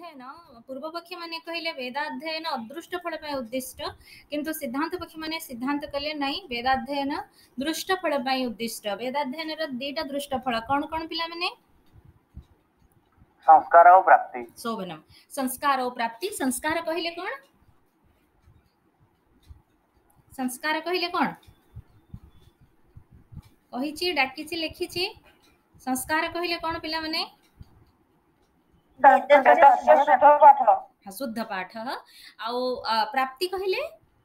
वेदाध्ययन पूर्व पक्षी माने कहले वेदाध्ययन अदृष्ट फल पे उद्दिष्ट किंतु सिद्धांत पक्षी माने सिद्धांत कहले नहीं वेदाध्ययन दृष्ट फल पे उद्दिष्ट वेदाध्ययन रो दीटा दृष्ट फल कौन कौन पिला माने संस्कार और प्राप्ति शोभनम संस्कार और प्राप्ति संस्कार कहले कौन संस्कार कहले कौन कहिछि डाकिछि लिखिछि संस्कार कहले कौन पिला माने शुद्ध पाठ आउ प्राप्ति कहले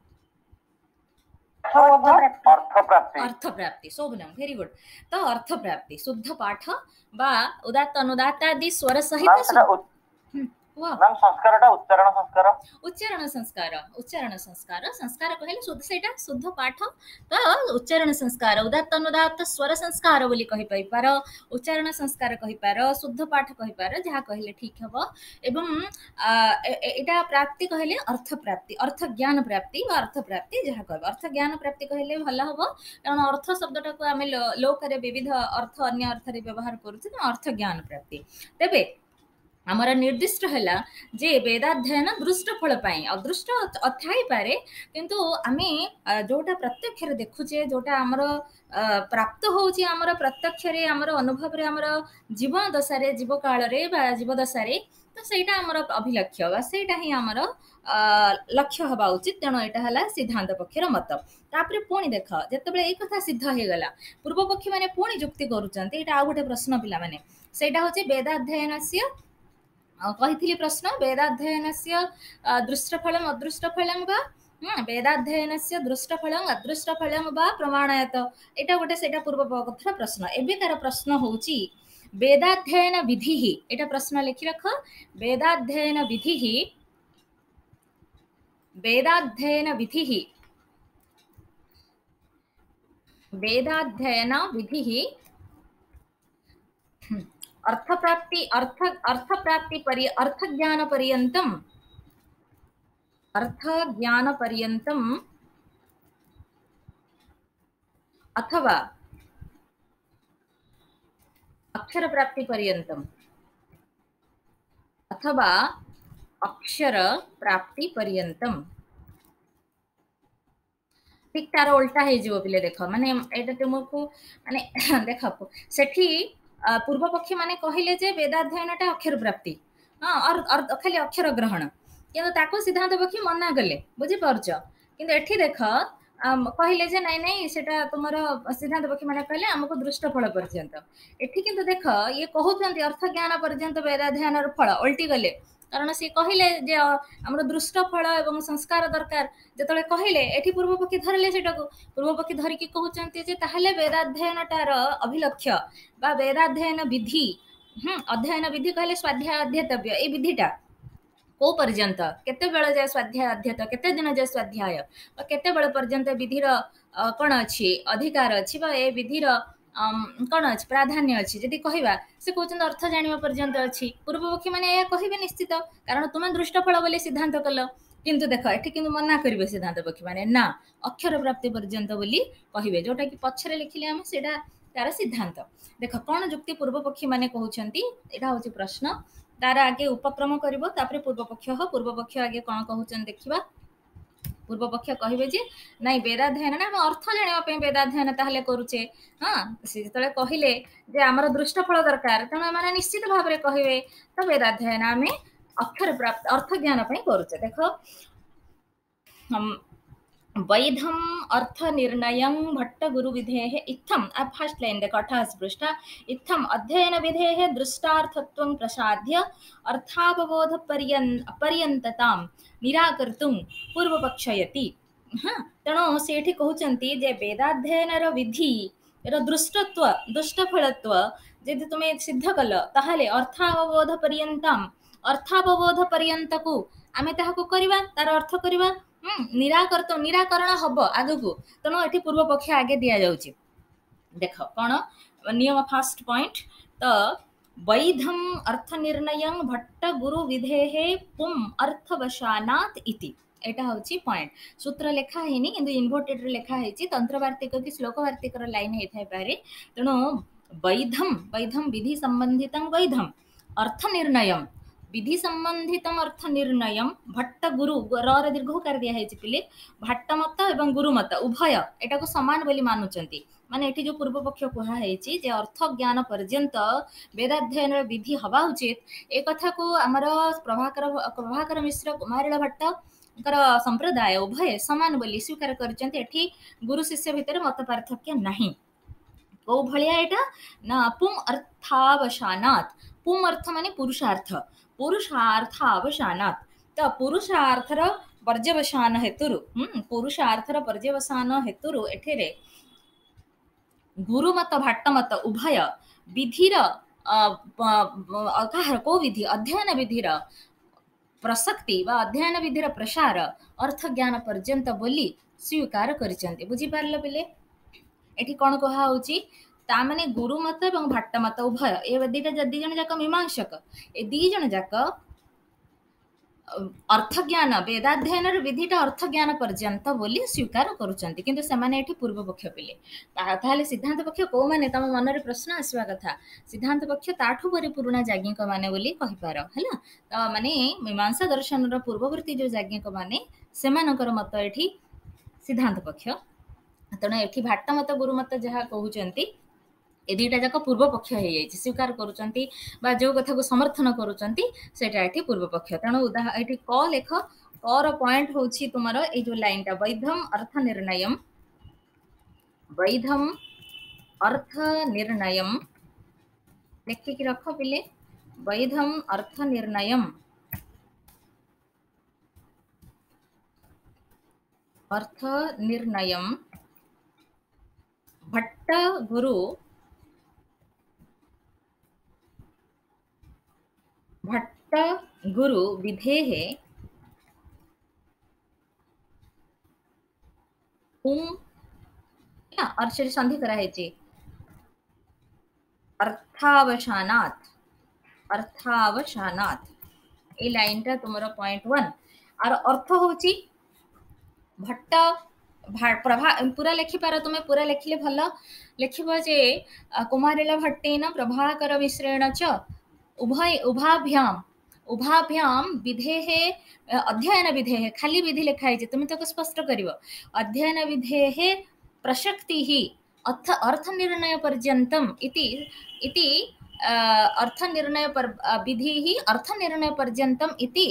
अर्थ प्राप्ति शोभनम वेरी गुड तो अर्थ प्राप्ति शुद्ध पाठ बा उदात्त अनुदात्त आदि स्वर सहित मैम संस्कारटा उच्चारण संस्कार उच्चारण संस्कार संस्कार कहले शुद्ध सेटा शुद्ध पाठ तो उच्चारण संस्कार उदात्त अनुदात्त स्वर संस्कार बोली कहि पई पार उच्चारण संस्कार कहि पार शुद्ध पाठ कहि पार जहा कहले ठीक हबो एवं एटा प्राप्ति कहले अर्थ ज्ञान प्राप्ति वा अर्थ प्राप्ति जहा कहबो अर्थ ज्ञान प्राप्ति कहले भला हबो कारण अर्थ शब्दटा को आमे लोकरे विविध अर्थ अन्य अर्थ रे व्यवहार करूछ ना अर्थ ज्ञान प्राप्ति तेबे आमर निर्दिष्ट है जे वेदाध्ययन दृष्ट फल पाई अदृष्ट अथाई पारे किंतु आमे जोटा प्रत्यक्ष रे देखुचे जोटा आमर प्राप्त होउची आमर प्रत्यक्ष रे आमर अनुभव रे आमर जीवन दशा रे जीव काल रे बा जीव दशा रे तो सेटा आमर अभिलक्ष्य बा सेटा ही आमर लक्ष्य हवा उचित तेणु एटा हला सिद्धांत पक्षर मत तापरे पुणी देख जेतेबेले ए कथा सिद्ध हे गला पूर्व पक्षी माने पुणी युक्ति करूचंती एटा आ गोटे प्रश्न पिला माने सेटा होची वेदाध्ययनस्य कही प्रश्न वेदाध्ययनस्य दृष्टफलम् अदृष्टफलम् वा वेदाध्ययनस्य दृष्टफलम् अदृष्टफलम् वा प्रमाणयत एटा गोटे सेटा पूर्वपक्षर प्रश्न एबेकार प्रश्न होउची वेदाध्ययन विधि एटा प्रश्न लिखि रख वेदाध्ययन विधि अर्थ ज्ञान पर्यन्तम अथवा अक्षर प्राप्ति पर्यन्तम अथवा अक्षर प्राप्ति पर्यन्तम ठीक तार उल्टा हे जीव पिले देख माने एटा तुमको माने देख सेठी पूर्व पक्षी माने कहिले जे वेदाध्ययनटा अक्षर प्राप्ति हाँ और खाली अक्षर ग्रहण किंतु ताको सिद्धांत पक्षी मना गले बुझी पारछ किंतु एठी देख कहिले जे नहीं नहीं सेटा तुमर सिद्धांत पक्षी माने कहले हमको दृष्ट फल पर्यंत एठी किंतु देख ये कहउछन्ती अर्थ ज्ञान पर्यंत वेदाध्ययनर फल उल्टी गले कारण से कहिले जे हमर दृष्ट फल एवं संस्कार दरकार जेतले कहिले एठी पूर्व पक्षी धरले सेटाको पूर्व पक्षी धरि की कहउछन्ती जे ताहले वेदाध्ययनटार अभिलक्ष्य बा वेदाध्ययन विधि अध्ययन विधि कहले स्वाध्याय अध्येतव्य ए विधिटा को पर्यंत केते बेले जाय स्वाध्याय अध्येत केते दिन जाय स्वाध्याय बा केते बेले पर्यंत विधिर कोन अछि अधिकार अछि बा ए विधिर कौन अच्छे प्राधान्य अच्छी जदि कहवा से कहते अर्थ जाना पर्यंत अच्छी पूर्वपक्षी मैंने यह कहे निश्चित कारण तुम्हें दृष्टफल बोली सिद्धांत कल किंतु देख ये मना करेंगे सिद्धांत पक्षी मैंने ना अक्षर प्राप्ति पर्यंत बोली कहे जोटा कि पछरे लिखिले आम से तार सिद्धांत देख कौन जुक्ति पूर्वपक्षी मैंने कहते यहाँ हूँ प्रश्न तार आगे उपक्रम कर पूर्वपक्ष आगे कौन कहते देखा पूर्वपक्ष कहे जे नाई वेदाध्ययन ना अर्थ जानापी वेदाध्ययन ताहले करुचे हाँ सी जो कहले जे आमर दृष्टफल दरकार तेणु मैंने निश्चित भाव में कहे तो वेदाध्ययन आम अक्षर प्राप्त अर्थ ज्ञान करुचे देख वैधम अर्थ निर्णय भट्ट गुरु विधे इत्थम फर्स्ट लाइन देख 28 पृष्ठ इत्थम अध्ययन विधे दृष्टार्थत्वं प्रसाद्य अर्थावबोध पर्यंततां निराकर्तुं पूर्वपक्षयति हाँ तेणु से कहते जे वेदाध्ययनर विधि दृष्टत्व दुष्टफलत्व यदि तुम्हें सिद्ध कल ताहले अर्थावबोध पर्यंत को आमे ताहाको करिबा तार अर्थ करिबा निराकरण हम आगु तेणु ये पूर्व पक्ष आगे दि जाऊँगी देख कौन नियम फर्स्ट पॉइंट तो वैधम अर्थ निर्णय भट्ट गुरु विधे पुम अर्थवशानात् इति एटा हूँ पॉइंट सूत्र लेखा है कि इनवर्टेड लेखाई तंत्रवार्तिक कि श्लोकवार्तिक लाइन होता पारे तेणु वैधम विधि संबंधित वैधम अर्थ निर्णय विधि संबंधितम अर्थ निर्णय भट्ट गुरु र दीर्घकार दिया पिले भट्ट मत एवं गुरु मत उभय एटा को समान बोली मानुचंती माने एठी जो पूर्व पक्ष कहा हेची जे अर्थ ज्ञान पर्यंत वेदाध्ययन विधि हवा उचित ए कथा को आमर प्रभाकर मिश्र कुमारिला भट्ट संप्रदाय उभय समान बोली स्वीकार करचंती एठी गुरु शिष्य भितर मत पार्थक्य नहीं को भलिया एटा ना पुम अर्थावसानात् पुम अर्थ माने पुरुषार्थ पुरुषार्थावसानात् तो पुरुषार्थर पर्यवसान हेतुरु पुरुषार्थर पर्यवसान हेतुरु एठेरे गुरुमत भाट्टमत उभय विधिर काहर को विधि अध्ययन विधिर प्रसक्ति वा अध्ययन विधिर प्रसार अर्थ ज्ञान पर्यंत बोली स्वीकार करिसंती बुझी पारलो बिले एठी कोन कहा होची ता माने गुरुमत एवं भाट्टमत उभय ए दिटा दी जन जाक मीमांसक ए दी जन जाक अर्थ ज्ञान वेदाध्ययन विधिटा अर्थ ज्ञान पर्यंत बोली स्वीकार करुचंती किंतु सेमाने एठी पूर्व पक्ष पिले ताहाले सिद्धांत पक्ष को माने तम मन रे प्रश्न आसीबा कथा सिद्धांत पक्ष ताठू परि पुराना जाज्ञिक माने बोली कहि पार हैला त माने मीमांसा दर्शन रो पूर्ववर्ती जो जाज्ञिक माने सेमानकर मत एठी सिद्धांत पक्ष तण एठी भाट्ट मत गुरु मत जहा कहउचंती ए दुईटा जाक पूर्व पक्ष हो जाए स्वीकार करुचंती बा जो कथा को समर्थन करुचंती सेटा एठी पूर्व पक्ष तेणु एठी क लेख क रो पॉइंट होची तुमर ए जो लाइनटा वैधम अर्थ निर्णयम लिखि कि रख पिले वैधम अर्थ निर्णयम भट्ट गुरु विधेः अर्चरी संधि करा हेची अर्थावसानात् ए लाइन टा तुमरो पॉइंट 1 आर अर्थ होची भट्ट प्रभा पूरा लिखि पार तुम पूरा लिखिले भल लिखिबो जे कुमारिला भट्टेन प्रभाकर मिश्रेण च उभाभ्याम विधेः अध्ययन विधेः खाली विधि लिखा है तुम तो स्पष्ट करिवो अध्ययन विधेः प्रसक्तिः अर्थ निर्णय पर्यन्तम इति अर्थ निर्णय विधिः अर्थ निर्णय पर्यन्तम इति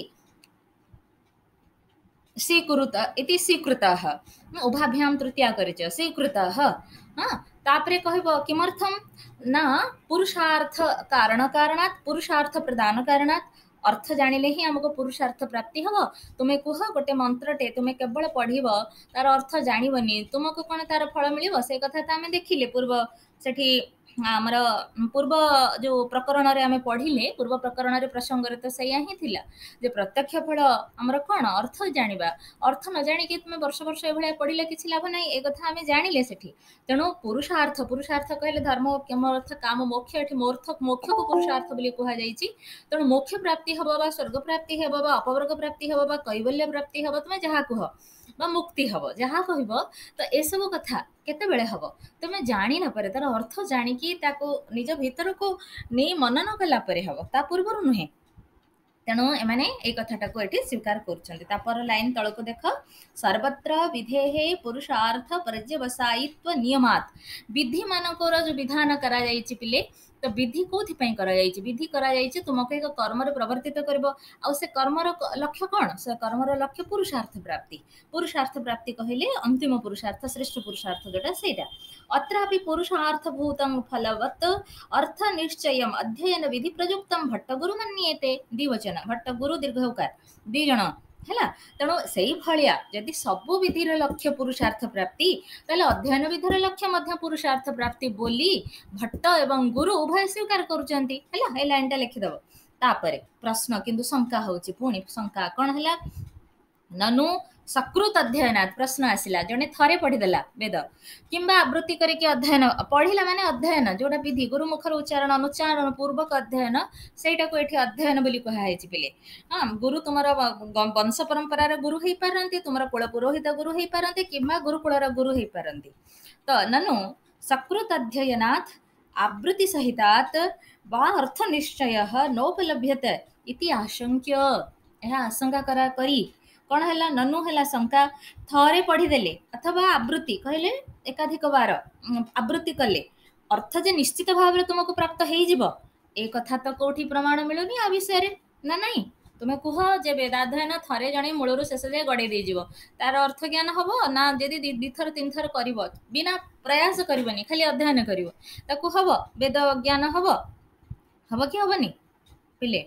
स्वीकृतः उभाभ्याम तृतीया करिच स्वीकृतः तापरे कहबो किमर्थम ना पुरुषार्थ कारणात् पुरुषार्थ प्रदान कारणात् अर्थ जानिले ही हमको पुरुषार्थ प्राप्ति हबो तुमे कुह गोटे मंत्रटे तुमे केवल पढ़िबो तार अर्थ जानिबनी तुमको कोन तार फल मिलिबो से कथा त हमें देखिले पूर्व सेठी आमर पूर्व जो प्रकरण रे आमे पढ़िले पूर्व प्रकरण रे प्रसंग रे तो सैया ही थिला जे प्रत्यक्ष फल हमर कोन अर्थ जानिबा अर्थ न जानि कि तुमे वर्ष वर्ष ए भले पढ़िले किछि लाभ नै ए कथा आमे जानिले सेठी तेणु पुरुषार्थ कहले धर्म कर्म अर्थ काम मोक्ष एठी मोक्ष को पुरुषार्थ बोली कहा जाईछि तेणु मोक्ष प्राप्ति हबो बा स्वर्ग प्राप्ति हबो बा अपवर्ग प्राप्ति हबो बा कैवल्य प्राप्ति हबो तुमे जहा कह बा मुक्ति हबो जहा कहबो तो ए सब कथा केते बेले हबो तुमे जानि न पारे तार अर्थ जानि कि ताको निज भीतर को नै मनन कला परे हबो ता पूर्वरु नुहे तेणु एमाने ए कथाटा को एठी स्वीकार करूछन्ती तापर लाइन तळको देख सर्वत्र विधेः पुरुषार्थ पर्यवसायित्व नियमात विधि मानकर जो विधान करा जाईछि पिले तो विधि कोथि पई करा जाईछि विधि करा जाईछि तुमको एक कर्म रे प्रवर्तित करबो आ से कर्म रो लक्ष्य कोन से कर्म रो लक्ष्य पुरुषार्थ प्राप्ति कहिले अंतिम पुरुषार्थ श्रेष्ठ पुरुषार्थ जोटा सेटा अत्रापि पुरुषार्थ भूतं फलवत् अर्थ निश्चयम अध्ययन विधि प्रयुक्तम भट्ट गुरु मन्येते द्विवचन भट्ट गुरु दीर्घकार दी जण हैला तेणु सेही भलिया यदि सबु विधिर लक्ष्य पुरुषार्थ प्राप्ति ताले अध्ययन विधिर लक्ष्य मध्य पुरुषार्थ प्राप्ति बोली भट्ट एवं गुरु उभय स्वीकार करूचंती हैला ए लाइन टा लिखि दबो तापरे प्रश्न किंतु शंका होची पुणी शंका कोन हैला ननु सकृत अध्ययनात् प्रश्न आसिला जने थरे पढ़ी देला वेद किंबा आवृत्ति करके अध्ययन पढ़िला माने अध्ययन जोटा विधि गुरु मुखर उच्चारण अनुच्चारण पूर्वक अध्ययन सेटा को एठी अध्ययन बोली कहा हेछि पिले हां गुरु तुमरा वंश परंपरा रे गुरु हेई पारंती तुमरा कुल पुरोहित गुरु हेई पारंती किंबा गुरुकुल रे गुरु हेई पारंती तो ननु सकृत अध्ययनात् आवृत्ति सहितात् वा अर्थ निश्चयः नोपलभ्यते इति आशंक्य यह आशंका करा करी कौन है ननु है शंका थरे पढ़ीदेले अथवा आवृत्ति कहले एकाधिक बार आवृत्ति कले अर्थ जे निश्चित भाव में तुमको प्राप्त हो ए कथा तो कौटी प्रमाण मिलूनी आ विषय ना नहीं तुम्हें कुह जे वेदाध्ययन थरे जड़े मूलर शेष जाए गड़े दीजिव तार अर्थ ज्ञान हम ना जदि दिथर तीन थर कर बिना प्रयास करनी खाली अध्ययन कर हम वेद ज्ञान हम हम कि हेनी पिले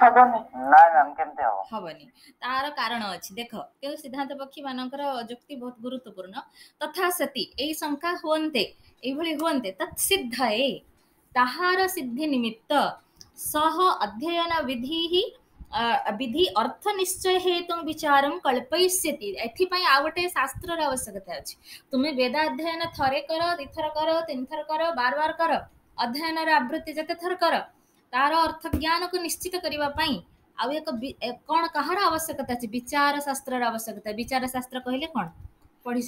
हेनी तार कारण अच्छी देख क्यों सिद्धांत पक्षी मानकर जुक्ति बहुत गुरुत्वपूर्ण तथा सती यही शंका हुए ये तत्सिद्धाए ताहार सिद्धि निमित्त सह अध्ययन विधि विधि अर्थ निश्चय हेतु विचार कल्पयिष्यति एथिपाई आ गोटे शास्त्र आवश्यकता अच्छी तुम्हें वेदाध्ययन थरे कर दिथर कर तीन थर कर बार बार कर अध्ययन आवृत्ति जते थर कर तार अर्थ ज्ञान को निश्चित करने आउ एक कौन कहार आवश्यकता अच्छी विचार शास्त्र आवश्यकता विचार शास्त्र कहले कौन पढ़ी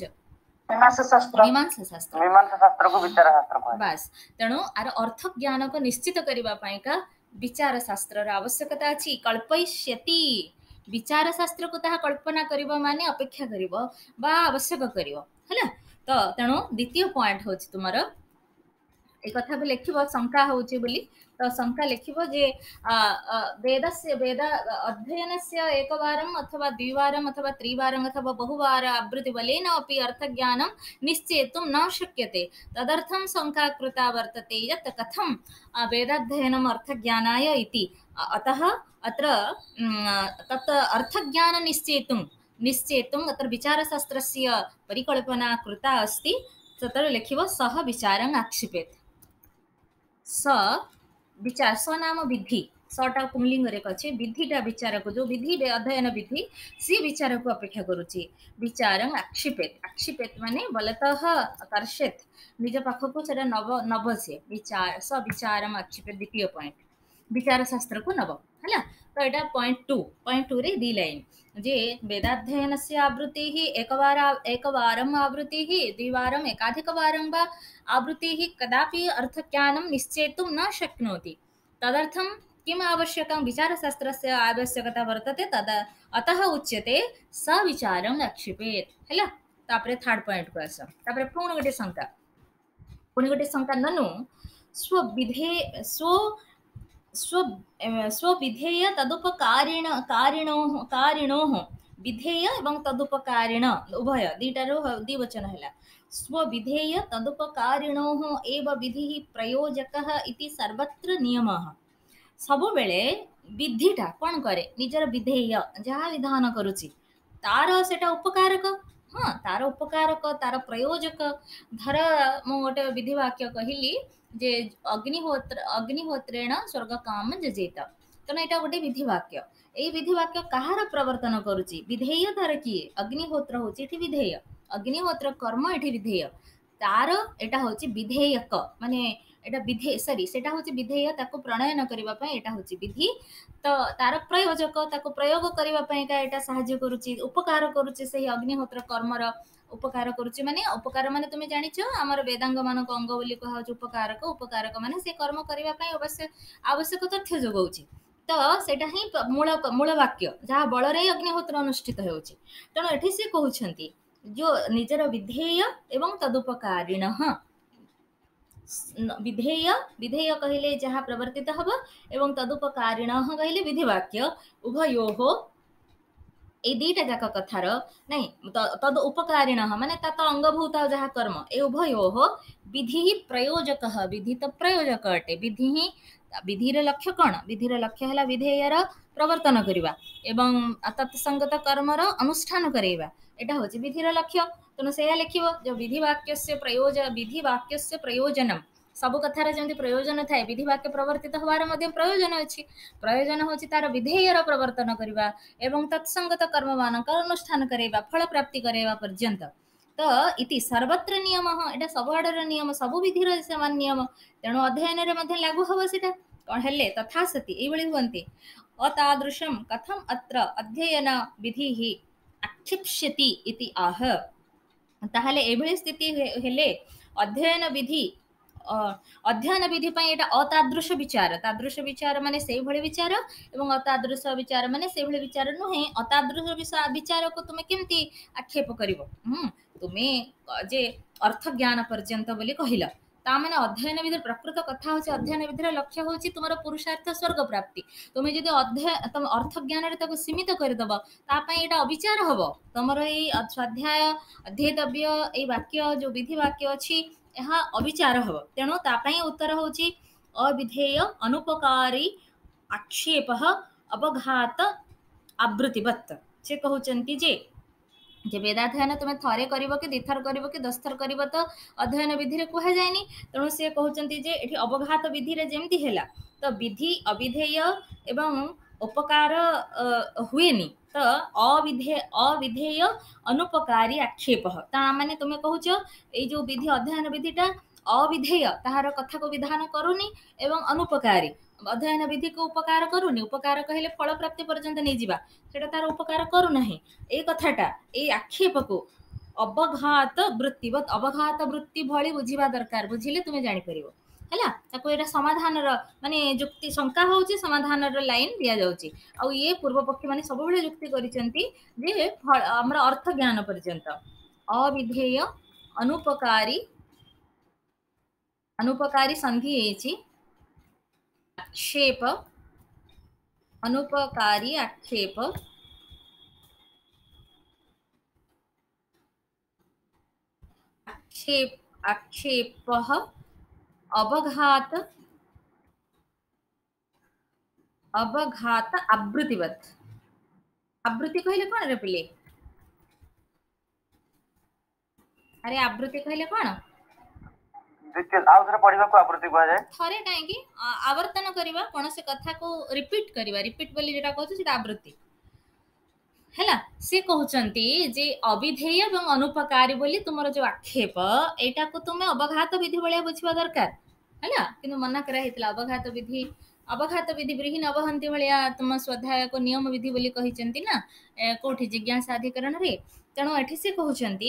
मीमांसा शास्त्र को विचार शास्त्र बस तेणु आर अर्थ ज्ञान को निश्चित करने का विचार शास्त्र आवश्यकता अच्छी कल्पयिष्यति विचार शास्त्र को ताहा कल्पना करिबो माने अपेक्षा करिबो बा आवश्यक करिबो हैला तो तेणु द्वितीय पॉइंट होछि तुमर ए कथा भी लिखिबो शंका होछि बोली तो शंका लिखिबो जे वेदस्य वेद अध्ययनस्य एकवारम् अथवा द्विवारम् अथवा त्रिवारम् अथवा बहुवार आवृत्ति बलेन अपि अर्थज्ञानं निश्चेतुं न शक्यते तदर्थं शंका कृता वर्तते यत् कथं वेदाध्ययनम् अर्थज्ञानाय इति अतः अत्र तत् अर्थज्ञान निश्चेतुम् अत्र विचारशास्त्रस्य परिकल्पना कृता अस्ति तत्र लिखिबो सः विचारम् आक्षिपेत् स विचार स नाम विधि सटा पुंलिंग रे कछे विधिटा विचार को जो विधि अध्ययन विधि सी विचार को अपेक्षा करूची विचारं आक्षिपेत माने बलतः कर्षेत निज पाख को सेटा नबसे विचार स विचारं आक्षिपेत द्वितीय पॉइंट विचार शास्त्र को नब हैला तो एटा पॉइंट 2 रे दी लाइन जे वेदाध्ययनस्य आवृत्तिः एकवारम् आवृत्तिः द्विवारम् एकाधिकवारं वा आवृत्तिः कदापि अर्थज्ञानं निश्चेतुं न शक्नोति तदर्थं किम् आवश्यकं विचारशास्त्रस्य आवश्यकता वर्तते तदा अतः उच्यते स विचारम् आक्षिपेत् हैला तापरे थर्ड पॉइंट को आस तापरे पुणी गोटे शंका ननु स्वविधेय तदुपकारिणोः विधेय एवं तदुपकारिण उभय दीटारो द्विवचन है स्वविधेय तदुपकारिणोः एव विधिः प्रयोजकः इति सर्वत्र नियमः सब बेले विधिटा कौन करे निजर विधेय जहाँ विधान करुची तार सेटा उपकारक हाँ तार उपकारक तार प्रयोजक धर मु गोटे विधिवाक्य कहली जे अग्निहोत्रेण स्वर्ग काम जजेत तेना यहाँ गोटे विधिवाक्य ये विधिवाक्य कहार प्रवर्तन करुची विधेय तार किए अग्निहोत्र होची एठी विधेय अग्निहोत्र कर्म एठी विधेय तार एटा होची विधेयक माने एटा विधेय सॉरी सेटा होची विधेय ताको प्रणयन करिबा पय एटा होची विधि तो तार प्रयोजक ताको प्रयोग करिबा पय का एटा सहाय्य करूची उपकार करूची सही अग्निहोत्र कर्मर उपकार करुची माने उपकार माने तुमे जानिछो हमर वेदांग मानक अंग बोली कहा उपकारक माने से कर्म करिबा पय अवश्य आवश्यक तथ्य जोगौची तो सेटा ही मूल वाक्य जहाँ बल रे अग्निहोत्र अनुष्ठित होउची तेणु एठी से कहउछंती जो निजर विधेय एवं तदुपकारिण विधेय कहले जहाँ प्रवर्तित हब एवं तदुपकारिण कहले विधिवाक्य उभयोः ए दीटा जाक कथार नहीं तद उपकारिण माने तत अंगभूत जहाँ कर्म ए उभयोः विधि प्रयोजक विधि तो प्रयोजक अटे विधिर लक्ष्य कौन विधिर लक्ष्य है विधेयर प्रवर्तन करवा एवं तत्संगत कर्मर अनुष्ठान करवा एटा होची विधिर लक्ष्य तेणु से लिखिबो जो विधिवाक्यस्य प्रयोजनम सब कथार जमी प्रयोजन थाए विधिवाक्य प्रवर्तित होवार मध्य प्रयोजन अच्छी प्रयोजन होची तार विधेयर प्रवर्तन करवा एवं तत्संगत कर्म मानक अनुष्ठान करवा फल प्राप्ति करवा पर्यंत तो इति सर्वत्र नियम एटा सबआडर नियम सब विधिर समान नियम तेणु अध्ययन रे लागू हम सेटा कौन हेले तथा सती ये हुए अतादृशं कथम अत्र अध्ययन विधि आक्षिप्स्यति इति आह ताहले एभଳି स्थिति हेले अध्ययन विधि अध्ययन विधि पई एटा अतादृश विचार तादृश विचार माने सेई भଳି विचार एवं अतादृश विचार माने सेई भଳି विचार नुहे अतादृश विचार को तुमे केमती आक्षेप करिवो तुमे जे अर्थ ज्ञान पर्यंत बोली कहिला ता माने अध्ययन विधि प्रकृत कथा होची अध्ययन विधिर लक्ष्य होची तुमर पुरुषार्थ स्वर्ग प्राप्ति तुमे जदि तुम अर्थ ज्ञान रे ताको सीमित कर दबो ता पई एटा अविचार हबो तमर ए स्वाध्याय अध्येतव्य ए वाक्य जो विधि वाक्य अछि यह अविचार हब तेणु तापाई उत्तर होची अविधेय अनुपकारी आक्षेप अवघात आवृत्तिवत् से कहउचंती जे वेदाध्ययन तुम थरे करिवो कि दिथर करिवो कि दस्थर करिवो तो अध्ययन विधि रे कुहा जायनी तेणु से कहउचंती जे एठी अवघात विधि रे जेमती हेला तो विधि अविधेय एवं उपकार हुएनी तो अविधेय अनुपकारी आक्षेप ता माने तुमे कहउछ ए जो विधि अध्ययन विधिटा अविधेय ताहार कथा को विधान करूनी एवं अनुपकारी अध्ययन विधि को उपकार करूनी उपकार कहले फल प्राप्ति पर्यंत नहीं जिबा सेटा तार उपकार करू नाही ए कथाटा ए आक्षेप को अवघात वृत्ति भली बुझिबा दरकार बुझिले तुमे जानि परिबो हैला ताको एटा समाधान र माने जुक्ति शंका होची समाधान र लाइन दिया जाउची आ ये पूर्व पक्षी माने सब बेले जुक्ति करिसेंती जे हमरा अर्थ ज्ञान पर्यंत अविधेय अनुपकारी संधि हेची आक्षेप अनुपकारी आक्षेप आक्षेपः अवघात आवृत्तिवत् आवृत्ति कहले कोन रे पिले अरे आवृत्ति कहले कोन आउथरे पढिबा को आवृत्ति कह जाय थरे काहे कि आवर्तन करिबा कोन से कथा को रिपीट बोली जेटा कहछु सेटा आवृत्ति हैला से कहउचंती जे अविधेय एवं अनुपकारी बोली तुमरो जो आक्षेप एटा को तुमे अवघात विधि बलिया बुझिबा दरकार हैला किनु मना करा हेतला अवघात विधि ब्रीहीन अवहंती बलिया तुम स्वाध्याय को नियम विधि बोली कहिचंती ना कोठी जिज्ञासा अधिकरण रे तेणु एठी से कहउचंती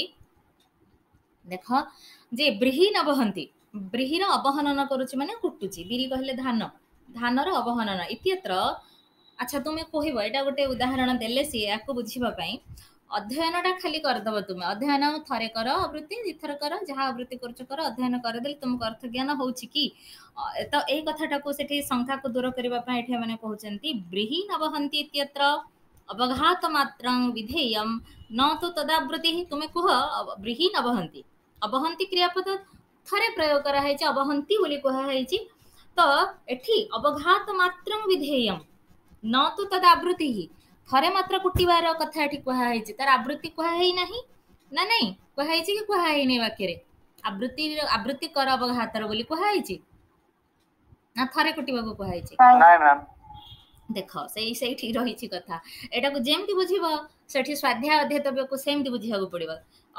देख जे ब्रीहीन अवहंती ब्रीहीर अवहनन करूची माने कुटुची बिरी कहले धानर अवहनन इत्यत्र अच्छा तुमे कहब एटा गोटे उदाहरण देले सी या बुझीबा पई अध्ययनटा खाली करदब तुमे अध्ययन थरे कर आवृत्ति दिथर कर जहाँ आवृत्ति कर अध्ययन करदेले तुमको अर्थ ज्ञान होची कि तो ए कथाटा को सेठी शंका को दूर करबा पई एठे माने कहउचंती ब्रीहीन अवहंती इत्यत्र अवघात मात्रं विधेयम न तो तदावृत्ति तुमे कह ब्रीहीन अवहंती क्रियापद थरे प्रयोग करा हेची अवहंती बोली कहा हेची तो एठी अवघात मात्रं विधेयम न तो तद आवृत्ति ही थरे मात्र कुटिबार कथा एठी कहा हेची तार आवृत्ति कहा हेई नाही ना नहीं कहा हेची कि कहा हेई नै वाक्य रे आवृत्ति कर अवघातर बोली कहा हेची ना थरे कुटिबा को कहा हेची नाही मैम देख सेठी रही कथा एटा को जेमती बुझिबो सेठी स्वाध्याय अध्येतव्य को सेमती बुझिया को पड़िबो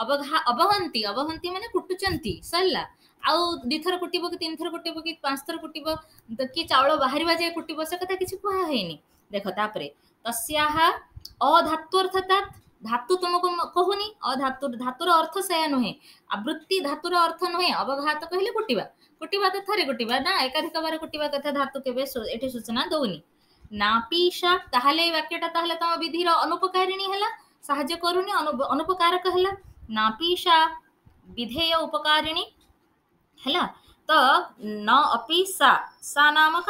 अवहंती माने कुटुचंती सरला आउ दिथर कुटिबो कि तीन थर कुटिबो कि पांच थर कुटिबो कि चावल बाहरिबा जाय कुटिबो से कथा किछि कहा हेनी देख तापरे तस्याः अधात्वर्थता धातु तुमको कहूनी धातुर अर्थ से नुहे आवृत्ति धातुर अर्थ नुहे अवघात कहले कुटिबा तो थरे कुटिबा ना एकाधिक बार कुटिबा कथा धातु केबे एठी सूचना दउनी नापीशा ताहले वाक्यटा ताहले तम विधिर अनुपकारिणी हला साहाय्य करूनी अनुपकारक हला नापीशा विधेय उपकारिणी हला तो न अपि सा नामक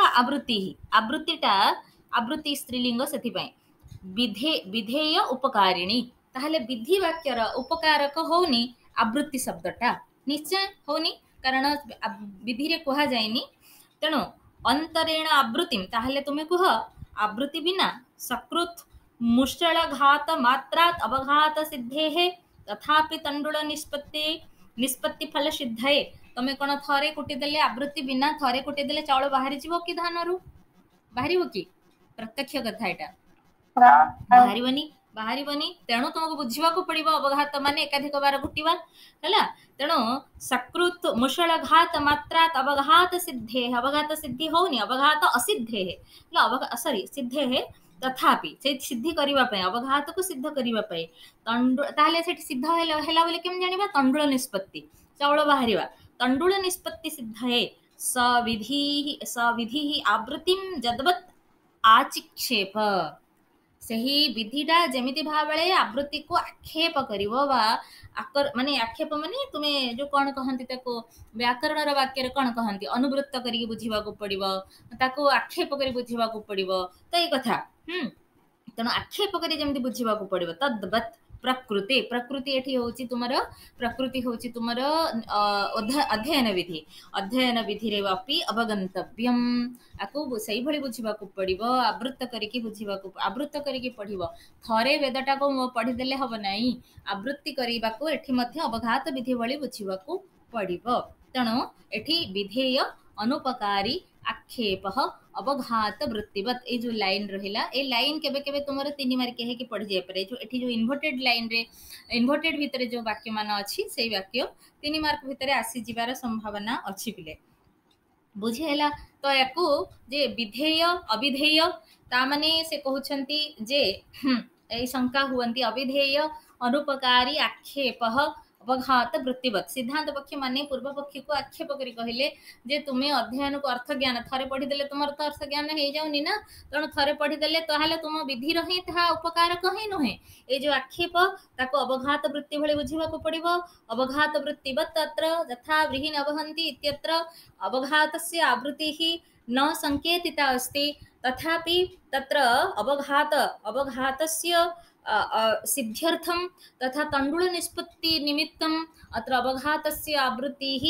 आवृत्ति स्त्रीलिंग सेथि विधेय उपकारिणी ताहले विधि वाक्यर उपकारक होनी आवृत्ति शब्दटा निश्चय होनी कारण विधि रे कहा जायनी तेणु अंतरेण आवृत्ति ताहले तुमे कह आवृत्ति बिना सकृत मुष्टलघात मात्रात अवघात सिद्धे तथापि तंडुल निष्पत्ति फल सिद्धये तमे कोन थरे कुटी देले आवृत्ति बिना थरे कुटी देले चावल बाहरी जीवो कि धानरू बाहरिबो कि प्रत्यक्ष कथा एटा बाहरिबनी तेणु तुमको बुझिबा को पड़िबो अवघात माने एकाधिक बार कुटिबा हला तेणु सकृत मुषलघात मात्रात अवघात सिद्धि होनी अवघात असिद्धे सॉरी सिद्धे है तथापि से सिद्धि करिबा पय अवघात को सिद्ध करिबा पय ताहले सेठी सिद्ध हेला बोले केम जानिबा तंडुल निष्पत्ति चावल बाहरिबा तंडुल निष्पत्ति सिद्धये सविधि आवृत्तिम जदवत् आचिक्षेप सही विधिटा जमिति भाबळे आवृत्ति को आक्षेप करिवो वा आकर माने आक्षेप माने तुमे जो कोन कहंती ताको व्याकरण र वाक्य रे कोन कहंती अनुवृत्त करी बुझिबा को पड़िबो ताको आक्षेप करी बुझिबा को पड़िबो तो ए कथा तेणु आक्षेप करी जमिति बुझिबा को पड़िबो तद्वत् प्रकृति प्रकृति एठी होची तुमर प्रकृति होची तुमर अध्ययन विधि रे वापि अवगंतव्यम आकु सही भली बुझिबा को पड़िबो आवृत्त करिकि बुझिबा को आवृत्त करिकि पढ़िबो थरे वेदटा को पढ़ी देले हबो नाही आवृत्ति करिबा को एठी मध्ये अवघात विधि भली बुझिबा को पड़िबो तेणु एठी विधेय अनुपकारी आक्षेप अवघात वृत्तिवत ए जो लाइन रहिला ए लाइन केबे केबे तुमर 3 मार्क हे कि पढ़ी जाय पारे जो एठी जो इन्वर्टेड लाइन रे इन्वर्टेड भितरे जो वाक्य मान अछि सेही वाक्य 3 मार्क भितरे आसी जिबार संभावना अछि पिले बुझेला तो याकू जे विधेय अविधेय ता माने से कहउछंती जे ए शंका हुअंती अविधेय अनुपकारी आक्षेप अवघात वृत्तिवत सिद्धांत पक्ष माने पूर्व पक्ष को आक्षेप करी कहले जे तुमे अध्ययन को अर्थ ज्ञान थरे पढ़ी देले तुमर तो अर्थ ज्ञान हे जाउनी ना तण थरे पढ़ी देले ताहाले तुम विधि रही ता उपकार कहि नहे ए जो आक्षेप ताको अवघात वृत्ति भले बुझिबा को पड़िबो अवघात वृत्तिवत तत्र यथा व्रीहिन अवहन्ति इत्यत्र अवघातस्य आवृत्तिः न संकेतिता अस्ति तथापि तत्र अवघातस्य सिद्ध्यर्थम तथा तंडुल निष्पत्ति निमित्तम अत्र अवघातस्य आवृत्तिः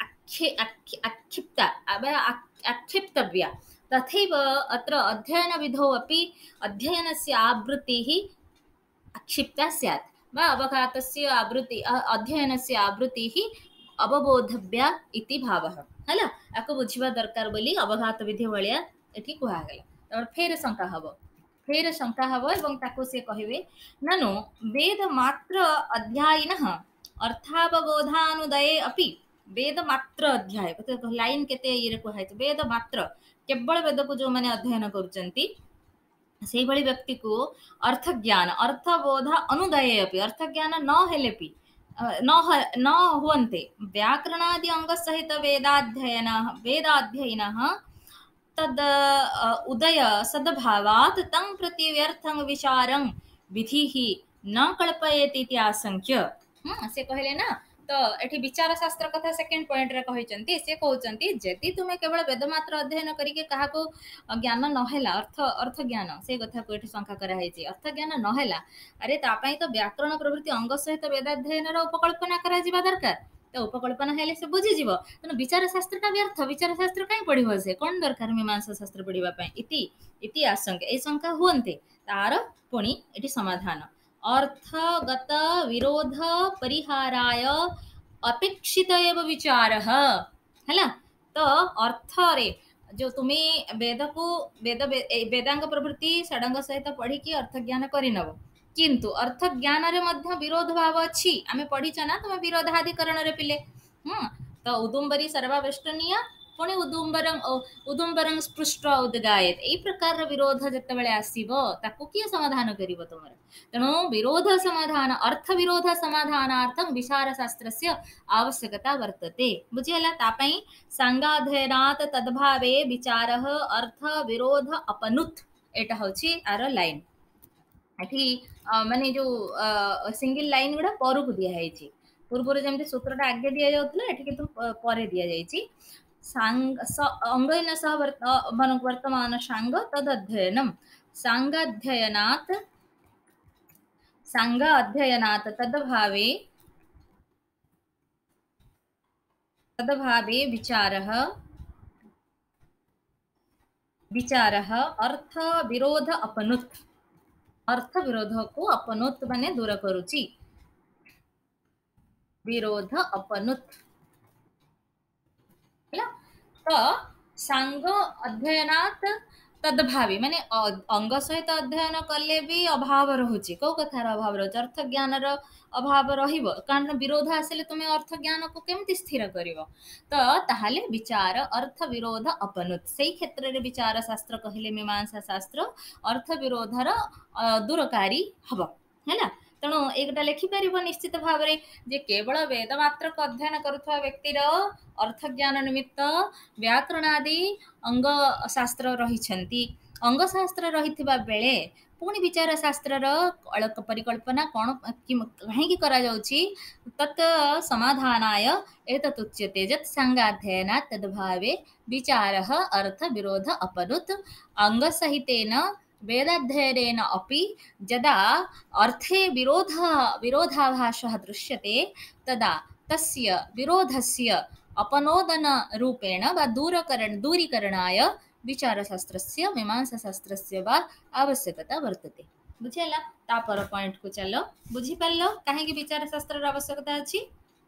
आक्षिप्ता आक्षिप्तव्या तथैव अत्र अध्ययन विधौ अपि अध्ययनस्य आवृत्तिः आक्षिप्ता स्यात् वा अवघातस्य आवृत्ति अध्ययनस्य आवृत्तिः अवबोधव्या इति भावः हला आको बुझिबा दरकार बोली अवघात विधि भलिया एठी कुहा गेला और फेर शंका हबो एवं ताको से कहिबे ननु वेद मात्र अध्यायिनः अर्थावबोधानुदये अपि वेद मात्र अध्याय लाइन केते ये कुहा वेद मात्र केवल वेद को जो माने अध्ययन करूचंती से भली व्यक्ति को अर्थ ज्ञान अर्थबोध अनुदये अपि अर्थ ज्ञान न हेले पि न हुवन्ते व्याकरणादि अंग सहित वेदाध्ययनः तद उदय सद्भावात् तं प्रति व्यर्थं विचारं विधिः न कल्पयेति इति आशंक्य से कहले ना तो एठी विचार शास्त्र कथा सेकंड पॉइंट रे कहिचंती से कहउचंती जति तुमे केवल वेद मात्र अध्ययन करिके काहा को ज्ञान नहेला अर्थ ज्ञान से कथा को एठी शंका करा हैची अर्थ ज्ञान नहेला अरे ता पई तो व्याकरण प्रवृत्ति अंग सहित वेदाध्ययन रो उपकल्पना करा जिबा दरकार तो उपकल्पना हेले से बुझी जीव तेणु विचार शास्त्रटा व्यर्थ विचार शास्त्र कहीं पढ़िब से कौन दरकार मीमांसा शास्त्र पढ़िबा इति आशंका ए शंका हुअन्ते तार पुणी एटी समाधान अर्थगत विरोध परिहाराय अपेक्षित एव विचारः हला तो अर्थ रे जो तुम्हें वेदांग प्रवृत्ति षडंग सहित पढ़ी की अर्थ ज्ञान करिनब किंतु अर्थ ज्ञान रे मध्य विरोध भाव अछि आमे पढ़ी ना तुम विरोधाधिकरण रे पिले तो उदुम्बरी सर्वावेष्टनीय पुणी उदुम्बरं स्पृष्ट उद्गायत एई प्रकार विरोध जते बेले आसीबो ताको किए समाधान करिवो तुमर तेणु विरोध समाधान अर्थ विरोध समाधानार्थं विचार शास्त्रस्य आवश्यकता वर्तते बुझियला तापई सांगाध्ययनात् तद्भावे विचारः अर्थ विरोध अपनुत् एटा होछि आर लाइन एठी माने जो सिंगल लाइन गुडा पर को दिया हैछि पूर्व जमते सूत्रटा आगे दिया जाउतला एठी किंतु परे दिया जाइछि सांग अंगेन सह वर्तमान सांग तदध्ययनम सांग अध्ययनात् तद्भावे विचारः अर्थ विरोध अपनुत् अर्थ विरोध को अपनुत् माने दूर करूची विरोध अपनुत् तो सांग अध्ययनात् तद्भावी माने अंग सहित अध्ययन कले भी अभाव रहुची को कथार अभाव रहुची अर्थ ज्ञान रो अभाव रहिबो कारण विरोध आसले तुमे अर्थ ज्ञान को केमति स्थिर करिवो तो ताहाले विचार अर्थ विरोध अपनुत् सेही क्षेत्र रे विचार शास्त्र कहले मीमांसा शास्त्र अर्थ विरोधर दूरकारी हबो हैला तेणु एगोटा लिखिपर निश्चित भाव जे केवल वेद मात्र अध्ययन करुवा व्यक्तिर अर्थ ज्ञान निमित्त व्याकरणादि अंग शास्त्र रही अंग शास्त्र रही बेले पुणी विचार शास्त्र परिकल्पना कौन कहीं तत् समाधानाय एतत् उच्यते यत् संगाध्ययनात् तद्भावे विचारः अर्थ विरोध अपनुत् अंगसहितेन वेदाध्ययनेन अपि यदा अर्थे विरोधाभासः दृश्यते तदा तस्य विरोधस्य अपनोदन रूपेण वा दूरीकरणाय विचारशास्त्रस्य मीमांसाशास्त्रस्य वा आवश्यकता वर्तते। बुझेला तापर पॉइंट को चलो बुझी पारलो काहे विचार शास्त्र आवश्यकता अछि।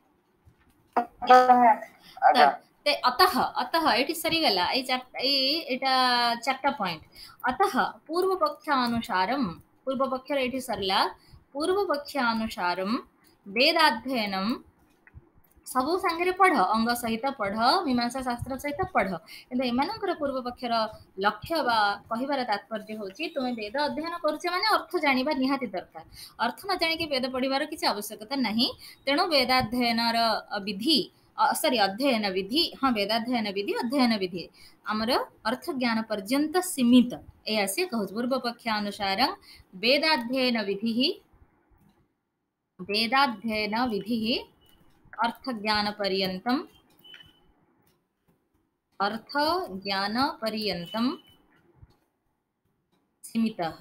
ते अतः अतः एटी सरीगला एटा चारटा पॉइंट अतः पूर्वपक्षानुसारं पूर्वपक्षर एटी सरला पूर्वपक्षानुसारं वेदाध्ययनं सबु सांगे पढ़ अंग सहित पढ़ मीमांसा शास्त्र सहित पढ़ किंतु एमानकर पूर्वपक्षर लक्ष्य बा कहिबार तात्पर्य होची तुम वेद अध्ययन करुचे माने अर्थ जानिबा निहाती दरकार अर्थ न जानिके वेद पढ़िबार किसी आवश्यकता नहीं तेणु वेदाध्ययनर विधि सॉरी अध्ययन विधि हाँ वेदाध्ययन विधि अध्ययन विधि आमर अर्थ ज्ञान पर्यंत सीमित या से कहू पूर्वपक्षानुसार वेदाध्ययन विधि अर्थ ज्ञान पर्यंतम सीमितः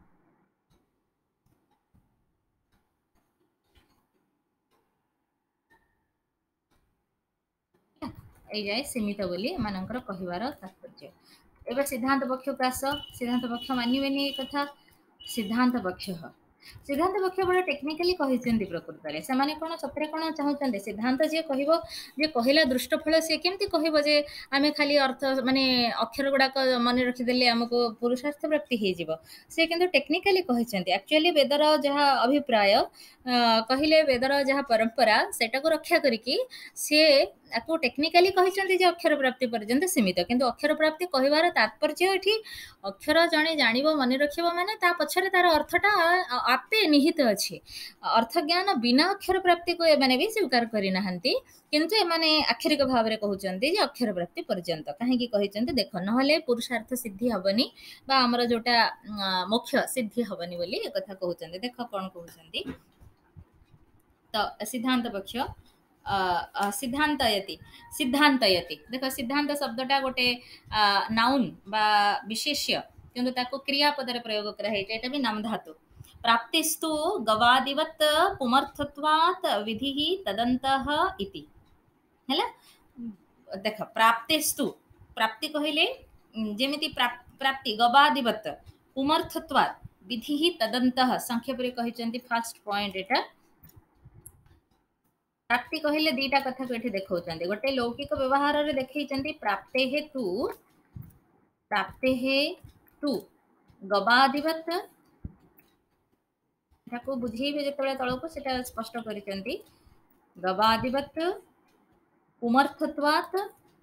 जाए सीमित बोली मानकर कहिबार तात्पर्य। एवं सिद्धांत पक्ष को आस सिद्धांत पक्ष मानिबेनी कथा सिद्धांत पक्ष बड़ा टेक्निकली कहते प्रकृत में से कौन सतरे कौन चाहते सिद्धांत जी कहब जे कहला दृष्टफल सी केमती कहब जे आम खाली अर्थ माने अक्षर गुड़ाक मन रखिदेले आमको पुरुषार्थ प्राप्ति हो सी किंतु टेक्निकली कहते एक्चुअली वेदर जहाँ अभिप्राय कहले वेदर जहाँ परंपरा सेटा को रक्षा करिकी सी आपको टेक्निकली कहते अक्षर प्राप्ति पर्यंत सीमित किंतु अक्षर प्राप्ति कहबार तात्पर्य ये अक्षर जड़े जान मन रखा माने ता पछरे तार अर्थटा आपे निहित अच्छे अर्थ ज्ञान बिना अक्षर प्राप्ति को एमाने भी स्वीकार करना किंतु एमाने आक्षरिक भाव में कहते अक्षर प्राप्ति पर्यंत कहीं कहते देख ना पुरुषार्थ सिद्धि हेनी आमर जोटा मोक्ष सिद्धि हेनी बोली एक कथा कहते देख कौन कहते तो सिद्धांत पक्ष सिद्धांतयति देख सिद्धांत शब्दटा गोटे नाउन बा विशेष्य किंतु ताको क्रियापदरे प्रयोग कराई भी नाम धातु प्राप्तिस्तु गवादिवत् पुमर्थत्वात् विधिः तदन्तः इति हैला देख प्राप्तिस्तु प्राप्ति कहले जेमिति प्राप्ति गवादिवत् पुमर्थत्वात् विधिः तदन्तः संक्षेप रे कहिचंती फर्स्ट पॉइंट एटा प्राप्ति कहले दीटा कथा को देखा गोटे लौकिक व्यवहार रे देखई प्राप्ते तु गवादिवत् को बुझेबे जतबे तळको सेटा स्पष्ट करिसेंती गवादिवत् पुमर्थत्वात्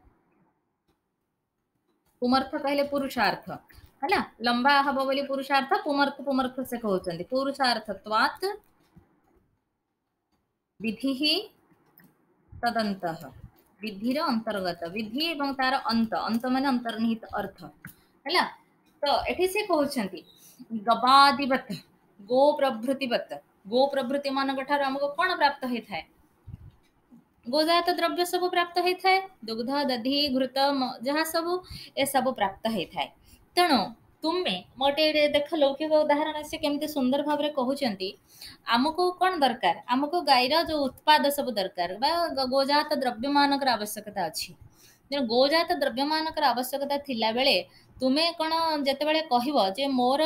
पुमर्थ कहले पुरुषार्थ हैला लंबा हबो बोली पुरुषार्थ पुमर्थ से कहउचंती पुरुषार्थत्वात् विधिः तदन्तः विधिर अंतर्गत विधि एवं तार अंत माने अंतर्निहित अर्थ हैला तो एठी से कहउचंती गवादिवत् गो प्रभृति मानक ठार हमको कौन प्राप्त होता है गोजात द्रव्य सब प्राप्त होता है दुग्ध दधि घृत जहाँ सब ए सब प्राप्त होता है तेणु तुम्हें मोटे देख लौकिक उदाहरण से केमती सुंदर भाव में कहते आमको कौन दरकार आमको गाईर जो उत्पाद सब दरकार गोजात द्रव्य मानक आवश्यकता अच्छी तेणु गोजात द्रव्य मानक आवश्यकता थिला बेले तुम्हें कौन जिते कहब जे मोर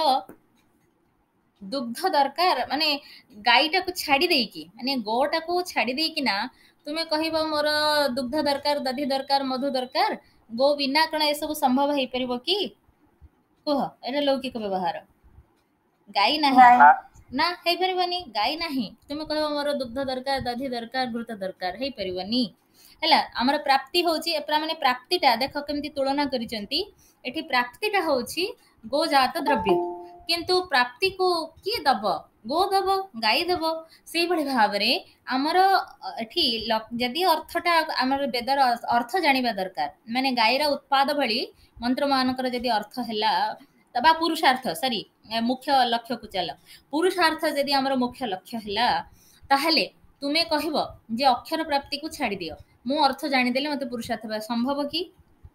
दुग्ध दरकार माने गाईटा को छाड़ी देकी माने गोटा को छाड़ी देकी ना तुम्हें कहब मोर दुग्ध दरकार दधि दरकार मधु दरकार गो बिना कण ए सब संभव हो पार कि कह एटा लौकिक व्यवहार गाई ना हो पारनी गाई ना तुम्हें कह मोर दुग्ध दरकार दधि दरकार घृत दरकार हो पारनी है आमर प्राप्ति होची माने प्राप्तिटा देख केमती तुलना करिसेंती एठी प्राप्तिटा होची गोजात द्रव्य किंतु प्राप्ति को किए दब गो दब गाई दब से भली भाबरे आमर एठी जदि अर्थटा आमर वेदर अर्थ जानिबा दरकार माने गाईर उत्पाद भली मंत्र मानकर जदि अर्थ हैला तबा पुरुषार्थ सॉरी मुख्य लक्ष्य को चल पुरुषार्थ जदि आमर मुख्य लक्ष्य हैला ताहले तुमे कहब जे अक्षर प्राप्ति को छाड़ी दियो मु अर्थ जानिदेले मते पुरुषार्थ संभव कि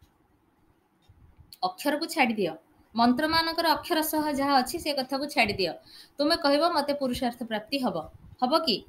अक्षर को छाड़ी दियो मंत्र मानकर अक्षर सह जहाँ अच्छी से कथा को छाड़ी दियो तुम्हें कहब मते पुरुषार्थ प्राप्ति हब कि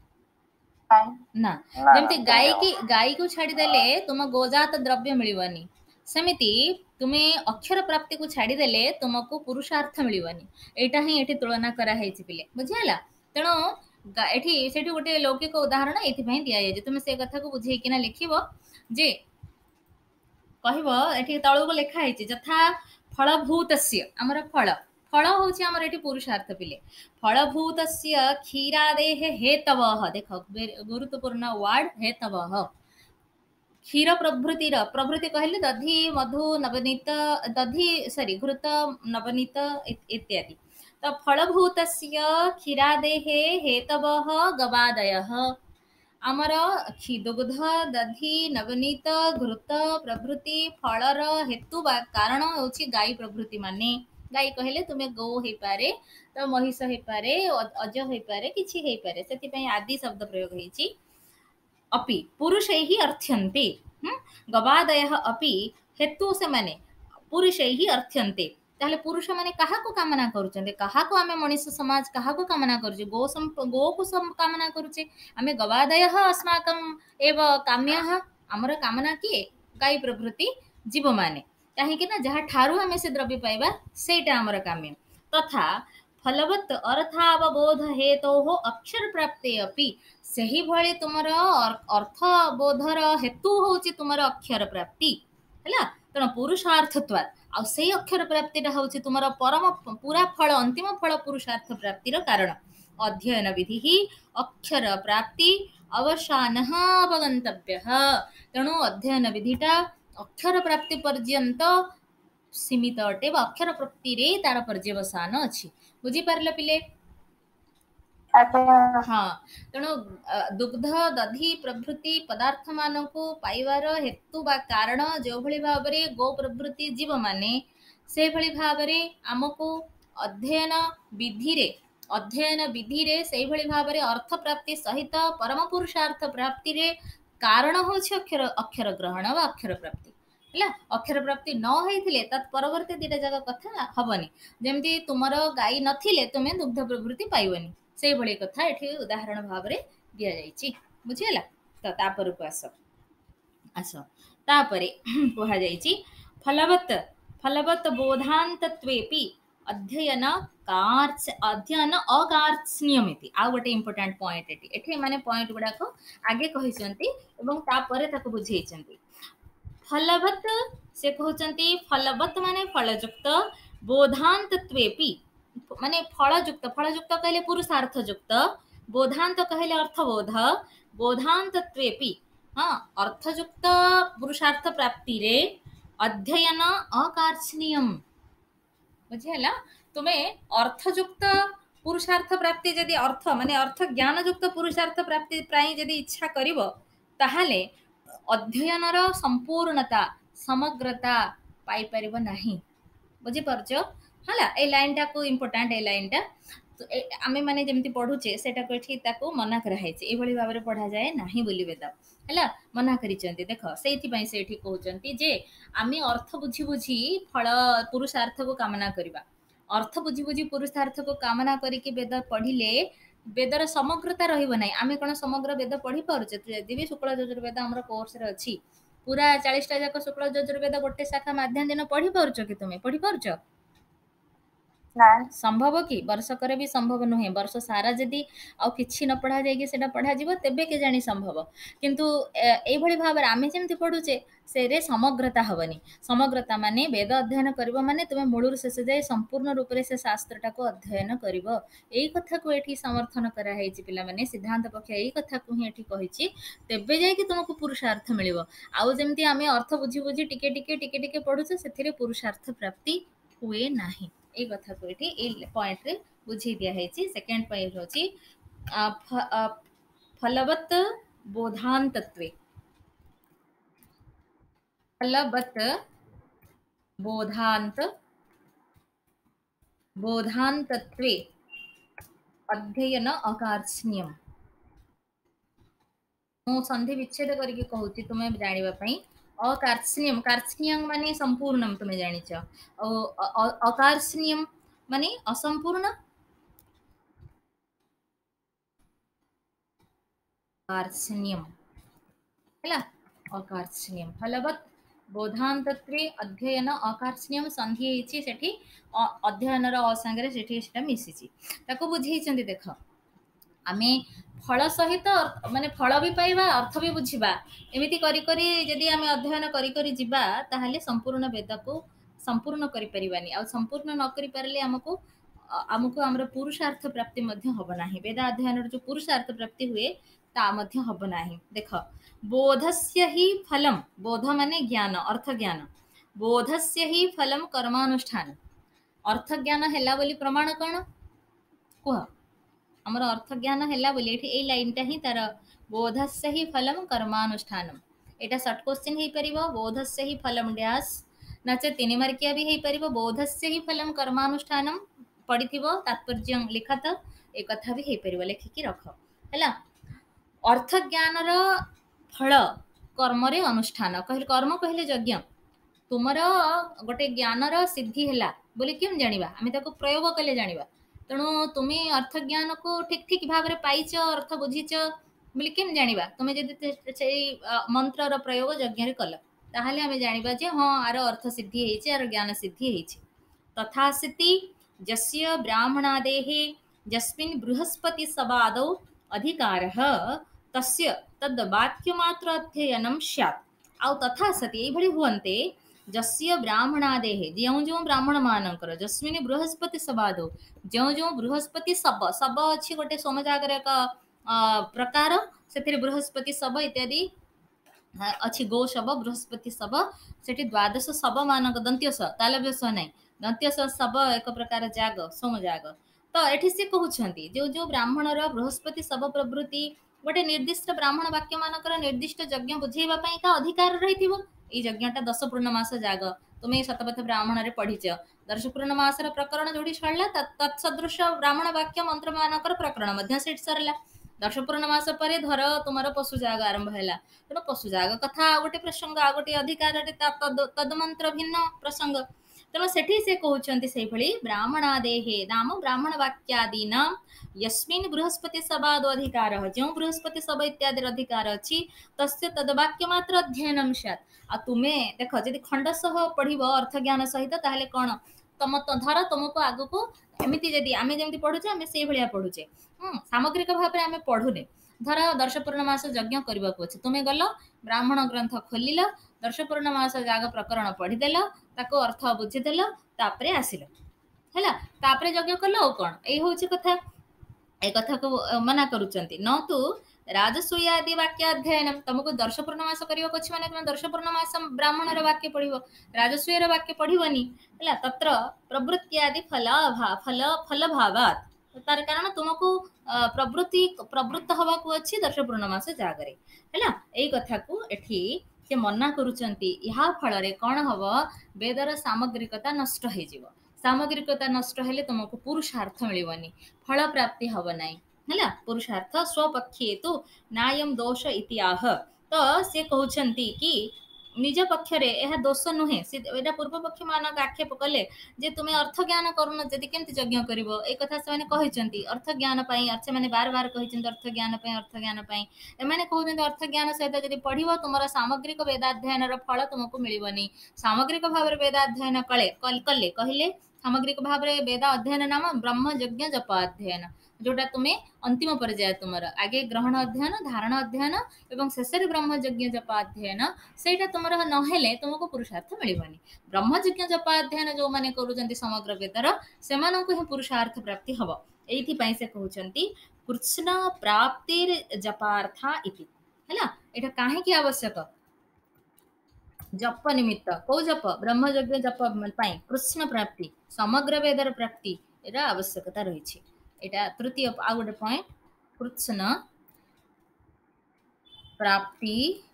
ना जमती गाई को छाड़ी देले तुम गोजात द्रव्य मिलवनी सेमिति तुम्हें अक्षर प्राप्ति को छाड़ी देले तुमको पुरुषार्थ मिलवनी एटा ही एठी तुलना करा हेछि पिले बुझियाला तेणु एठी सेठी गोटे लौकिक उदाहरण एथि दिया जाय तुम से कथा को बुझे किना लिखिबो जे कहब एठी तळको लेखा हेछि जथा फलभूतस्य हमर फल फल होछि हमर एठी पुरुषार्थ पिले फलभूतस्य क्षीरादेः हेतवः देख गुरुत्वपूर्ण वर्ड हेतवः क्षीर प्रभृतिर प्रभृति कहले दधि मधु नवनीत दधि सॉरी घृत नवनीत इत्यादि तो फलभूतस्य क्षीरादेः हेतवः गवादयः आमर दुग्ध दधि नवनीत घृत प्रभृति फलर हेतु कारण होछि गाई प्रभृति माने गाई कहले तुम्हें गो हो पारे तो महिष हो पारे अज हो पारे किछि हो पारे से आदि शब्द प्रयोग होइछि अपि पुरुषैहि अर्थ्यन्ते गवादयः अपि हेतु से माने पुरुषैहि अर्थ्यन्ते ताहले पुरुष माने काहा को कामना करूचंते काहा को आमे मनुष्य समाज काहा को कामना करूचे गो को कामना करूचे आमे गवादयः अस्माकं एव काम्यः हमर कामना किए गाई प्रभृति जीव माने काहेकि ना जहाँ ठारू आमे से द्रव्य पाइबा सेटा हमर काम्य तथा फलवत् अर्थावबोध हेतोः अक्षर प्राप्ते अपि सही भले तुमर अर्थ बोधर हेतु होची तुमर अक्षर प्राप्ति हैला तेणु पुरुषार्थत्वात् आ से अक्षर प्राप्ति होची तुमर परम पूरा फल अंतिम फल पुरुषार्थ प्राप्तिर कारण अध्ययन विधि अक्षर प्राप्ति अवसानः अवगन्तव्यः तेणु अध्ययन विधिटा अक्षर प्राप्ति पर्यंत सीमित अटे अक्षर प्राप्ति रे तार पर्यवसान अछि बुझी पारले पिले हाँ तेणु दुग्ध दधि प्रभृति पदार्थ मान को पाइबार हेतु बा कारण जो भली भाव में गो प्रभृति जीव माने से भली भाव में आमको अध्ययन विधि रे से भली भाव में अर्थ प्राप्ति सहित परम पुरुषार्थ प्राप्ति रे कारण होछि अक्षर ग्रहण व अक्षर प्राप्ति है अक्षर प्राप्ति न होइथिले तत्परवर्ती दुटा जगह कथा हबनी जेमती तुमर गाई नथिले तुमे दुग्ध प्रभृति पाइबनी से भली कथा एठी उदाहरण भाव रे दिया जाइछि बुझियला तो तापर को आस तापरे कहा जाइछि फलवत् बोधान्तत्वेपि अध्ययन अकार्त्स्यमिति आ गोटे इंपोर्टेंट पॉइंट एठी माने पॉइंट गुडा को आगे कहिसंती एवं तापरे ताको बुझेइचंती फलवत् से कहउचंती फलवत् माने फलयुक्त बोधान्तत्वेपि माने फलयुक्त कहले पुरुषार्थ युक्त बोधांत कहले अर्थबोध बोधान्तत्वेपि हाँ अर्थयुक्त पुरुषार्थ प्राप्ति रे अध्ययन अकार्त्स्यम बुझियला तुम्हें अर्थयुक्त पुरुषार्थ प्राप्ति जदि अर्थ माने अर्थ ज्ञान युक्त पुरुषार्थ प्राप्ति प्राय जदि इच्छा करिवो ताहाले अध्ययनर संपूर्णता समग्रता पाई परिबो नाही बुझी परछो हला ए लाइन टा को इंपोर्टेंट ए लाइन टा तो आमे माने जेमति पढुचे सेटा को एठी ताको मना करा हैचे ए भली भाबरे पढा जाय नाही बोली वेद हला मना करिचंती देखो सेठी पई सेठी कहउचंती जे आमे अर्थ बुझी बुझी फल पुरुषार्थ को कामना करिबा अर्थ बुझी बुझी पुरुषार्थ को कामना करिके वेद पढिले वेदर समग्रता रहिबो नै आमे कोन समग्र वेद पढि पारुचे यदि भी शुक्ल यजुर्वेद हमर कोर्स रे अछि पूरा 40 टा जाक शुक्ल यजुर्वेद गोटे शाखा माध्यम दिन पढि पारुचो कि तुमे पढि पारुचो संभव कि वर्षकर भी संभव नुहे वर्ष सारा जदि आउ किछि न पढ़ा जाएगी सेटा पढ़ा जीवो तेबे के जानी संभव किंतु ए भली भाबरे आमे जेमति पढुचे से रे समग्रता हबनी समग्रता माने वेद अध्ययन करबो माने तुमे मूलर शेष जाय संपूर्ण रूप रे से शास्त्रटा को अध्ययन करबो एई कथा को एठी समर्थन करा हैछि पिला माने सिद्धांत पक्ष एई कथा को ही एठी कहिछि तेबे जाय कि तुमको पुरुषार्थ मिलिबो आउ जेमति आमे अर्थ बुझी बुझी टिके टिके पढुचे सेथिरे पुरुषार्थ प्राप्ति हुए नाही ए कथा को एठी ए पॉइंट रे बुझी दिया है। सेकंड पॉइंट होची फलवत् बोधान्तत्वे। फलवत् बोधान्त बोधान्तत्वे अध्ययन अकार्षणीयम। मु संधि विच्छेद करके कहूची तुम्हें जानिबा पई। अकार्षणीयम कार्षणीयम माने संपूर्णम तुम्हें जानिछ। अकार्षणीयम माने असंपूर्ण। कार्षणीयम हैला अकार्षणीयम फलवत् बोधान्तत्वे अध्ययन अकार्षणीयम संधि हेछि सेठी अध्ययन रो संगे सेठी सेटा मिसिछि ताको बुझेइछन्ती। देख आमे फल सहित माने फल भी पाइबा अर्थ भी बुझिबा एमिति करी करी यदि आमे अध्ययन करी करी जिबा ताहाले संपूर्ण वेद को संपूर्ण करि परिबानी आ संपूर्ण न करि परले हमको हमको हमर पुरुषार्थ प्राप्ति मध्य हब नाही। वेद अध्ययन जो पुरुषार्थ प्राप्ति हुए ता मध्य हब नाही। देख बोधस्य ही फलम बोध माने ज्ञान अर्थ ज्ञान बोधस्य ही फलम कर्मानुष्ठान अर्थ ज्ञान हैला बोली प्रमाण कौन कह हमर अर्थ ज्ञान हैला बोली एठी ए लाइनटा ही तार बोधस्य ही फलम कर्मानुष्ठानम एटा शॉर्ट क्वेश्चन हे परिबो बोधस्य ही फलम डैश नाचे 3 मार्किया भी हे परिबो बोधस्य ही फलम कर्मानुष्ठानम पढ़िथिबो तात्पर्य लिखा तो ए कथा भी हे परिबो लेखिकी रख हैला। अर्थ ज्ञान रो फल कर्म रे अनुष्ठान कहले कर्म कहले यज्ञ तुमर गोटे ज्ञान रो सिद्धि हैला बोली केम जानिबा आमे ताको प्रयोग कले जानिबा तेणु तुम्हें अर्थ ज्ञान को ठीक ठीक भाव में पाइच अर्थ बुझीच बोली केम जानिबा तुम्हें जदि से मंत्र प्रयोग यज्ञ रे कल ताहले आमे जानिबा जे हां आर अर्थ सिद्धि हेछि आर ज्ञान सिद्धि हेछि। तथा स्थिति यस्य ब्राह्मणादेहे यस्मिन् बृहस्पति सवादौ अधिकारः तस्य तद् वाक्यमात्र अध्ययनं स्यात्। आउ तथा सति एभଳି हुअन्ते जस्य ब्राह्मणादेहे जो जो ब्राह्मण मानकर जस्मिन बृहस्पति सबादो जो जो बृहस्पति सब सब अच्छी गोटे सोमजागर एक प्रकार से बृहस्पति सब इत्यादि अच्छी गो शब बृहस्पति सब से द्वादश सब मानक दंत्य स तालव्य स ना दंत्य सब एक प्रकार जाग सोम जाग तो ये सी कहते जो जो ब्राह्मणर बृहस्पति सब प्रवृत्ति गोटे निर्दिष्ट ब्राह्मण वाक्य मानकर निर्दिष्ट यज्ञ बुझेवाई का अधिकार रही यज्ञटा 10 पूर्णमास जाग तुम्हें शतपथ ब्राह्मण रे पढ़ीच 10 पूर्णमास प्रकरण जोड़ी सड़ला तत्सदृश ब्राह्मण वाक्य मंत्र मानकर प्रकरण से सरला 10 पूर्णमास पर धर तुम पशु जाग आरंभ है तेणु पशु जाग कथा गोटे प्रसंग आ गोटे अधिकार तदमंत्र भिन्न प्रसंग तेणु से कहते से ब्राह्मणादेहे नाम ब्राह्मण वाक्यादीना यस्मिन् बृहस्पति सबाद अधिकार जो बृहस्पति सब इत्यादि अधिकार अच्छी तस्य तदवाक्य मात्र अध्ययन स्यात्। आ तुम्हें देख जदि खंडसह पढ़िब अर्थ ज्ञान सहित ताहले कौन तुम धर तुमको आग को एमती जदि आम जमी पढ़ुचे आम से भाया पढ़ुचे सामग्रिक भाव में आम पढ़ुने धर 10 पूर्णमास यज्ञ करने को अच्छे तुम्हें गल ब्राह्मण ग्रंथ खोलिल 10 पूर्णमास जाग प्रकरण पढ़ीदेल ताको अर्थ बुझीदेल तापरे आसिल है तापरे यज्ञ कल आ कौन ये हूँ कथा ए कथा को मना करुचंती न तो राजसूयादि वाक्याध्ययन तुमको 10 पूर्णमास करने माने तुम 10 पूर्णमास ब्राह्मणर वाक्य पढ़िबो राजसूयर वाक्य पढ़िबनी है तत्र प्रवृत्त्यादि फल भावात तार कारण तुमको प्रवृत्त हवा को अच्छी 10 पूर्णमास जागरे है यही कथा को एठी से मना करुचंती या फल कौन हम वेदर सामग्रिकता नष्ट हो जीव सामग्रिकता नष्ट हेले तुमको पुरुषार्थ मिलबनी फल प्राप्ति हम ना है पुरुषार्थ स्वपक्षे तो नायम दोष इतिहाह तो से कहते कि निज पक्षरे यह दोष नुहे एटा पूर्व पक्ष मानक आक्षेप कले जे तुम्हें अर्थ ज्ञान करुन जदि केमती यज्ञ कर कथा से अर्थ ज्ञान से मैंने बार बार कहते अर्थ ज्ञान एमाने कहते अर्थ ज्ञान सहित जदि पढ़ तुम सामग्रिक वेदाध्ययन फल तुमको मिलबनी सामग्रिक भाव में वेदाध्ययन कले कहले सामग्रिक भाव में वेद अध्ययन नाम ब्रह्म यज्ञ जप अध्ययन जोटा तुम्हें अंतिम पर्याय तुम आगे ग्रहण अध्ययन धारण अध्ययन एवं शेष ब्रह्म यज्ञ जप अध्ययन से तुम नहेले तुमको पुरुषार्थ मिलबनी ब्रह्म यज्ञ जप अध्ययन जो मैंने करुँच समग्र वेदर से ही पुरुषार्थ प्राप्ति हम ये से कहते कृष्ण प्राप्तिर जपार्था इति है यहाँ कहीं आवश्यक जप निमित्त को जप ब्रह्मयज्ञ जप पाई कृष्ण प्राप्ति समग्र वेदर प्राप्ति एटा आवश्यकता रही एटा तृतीय आ गोटे पॉइंट कृष्ण प्राप्ति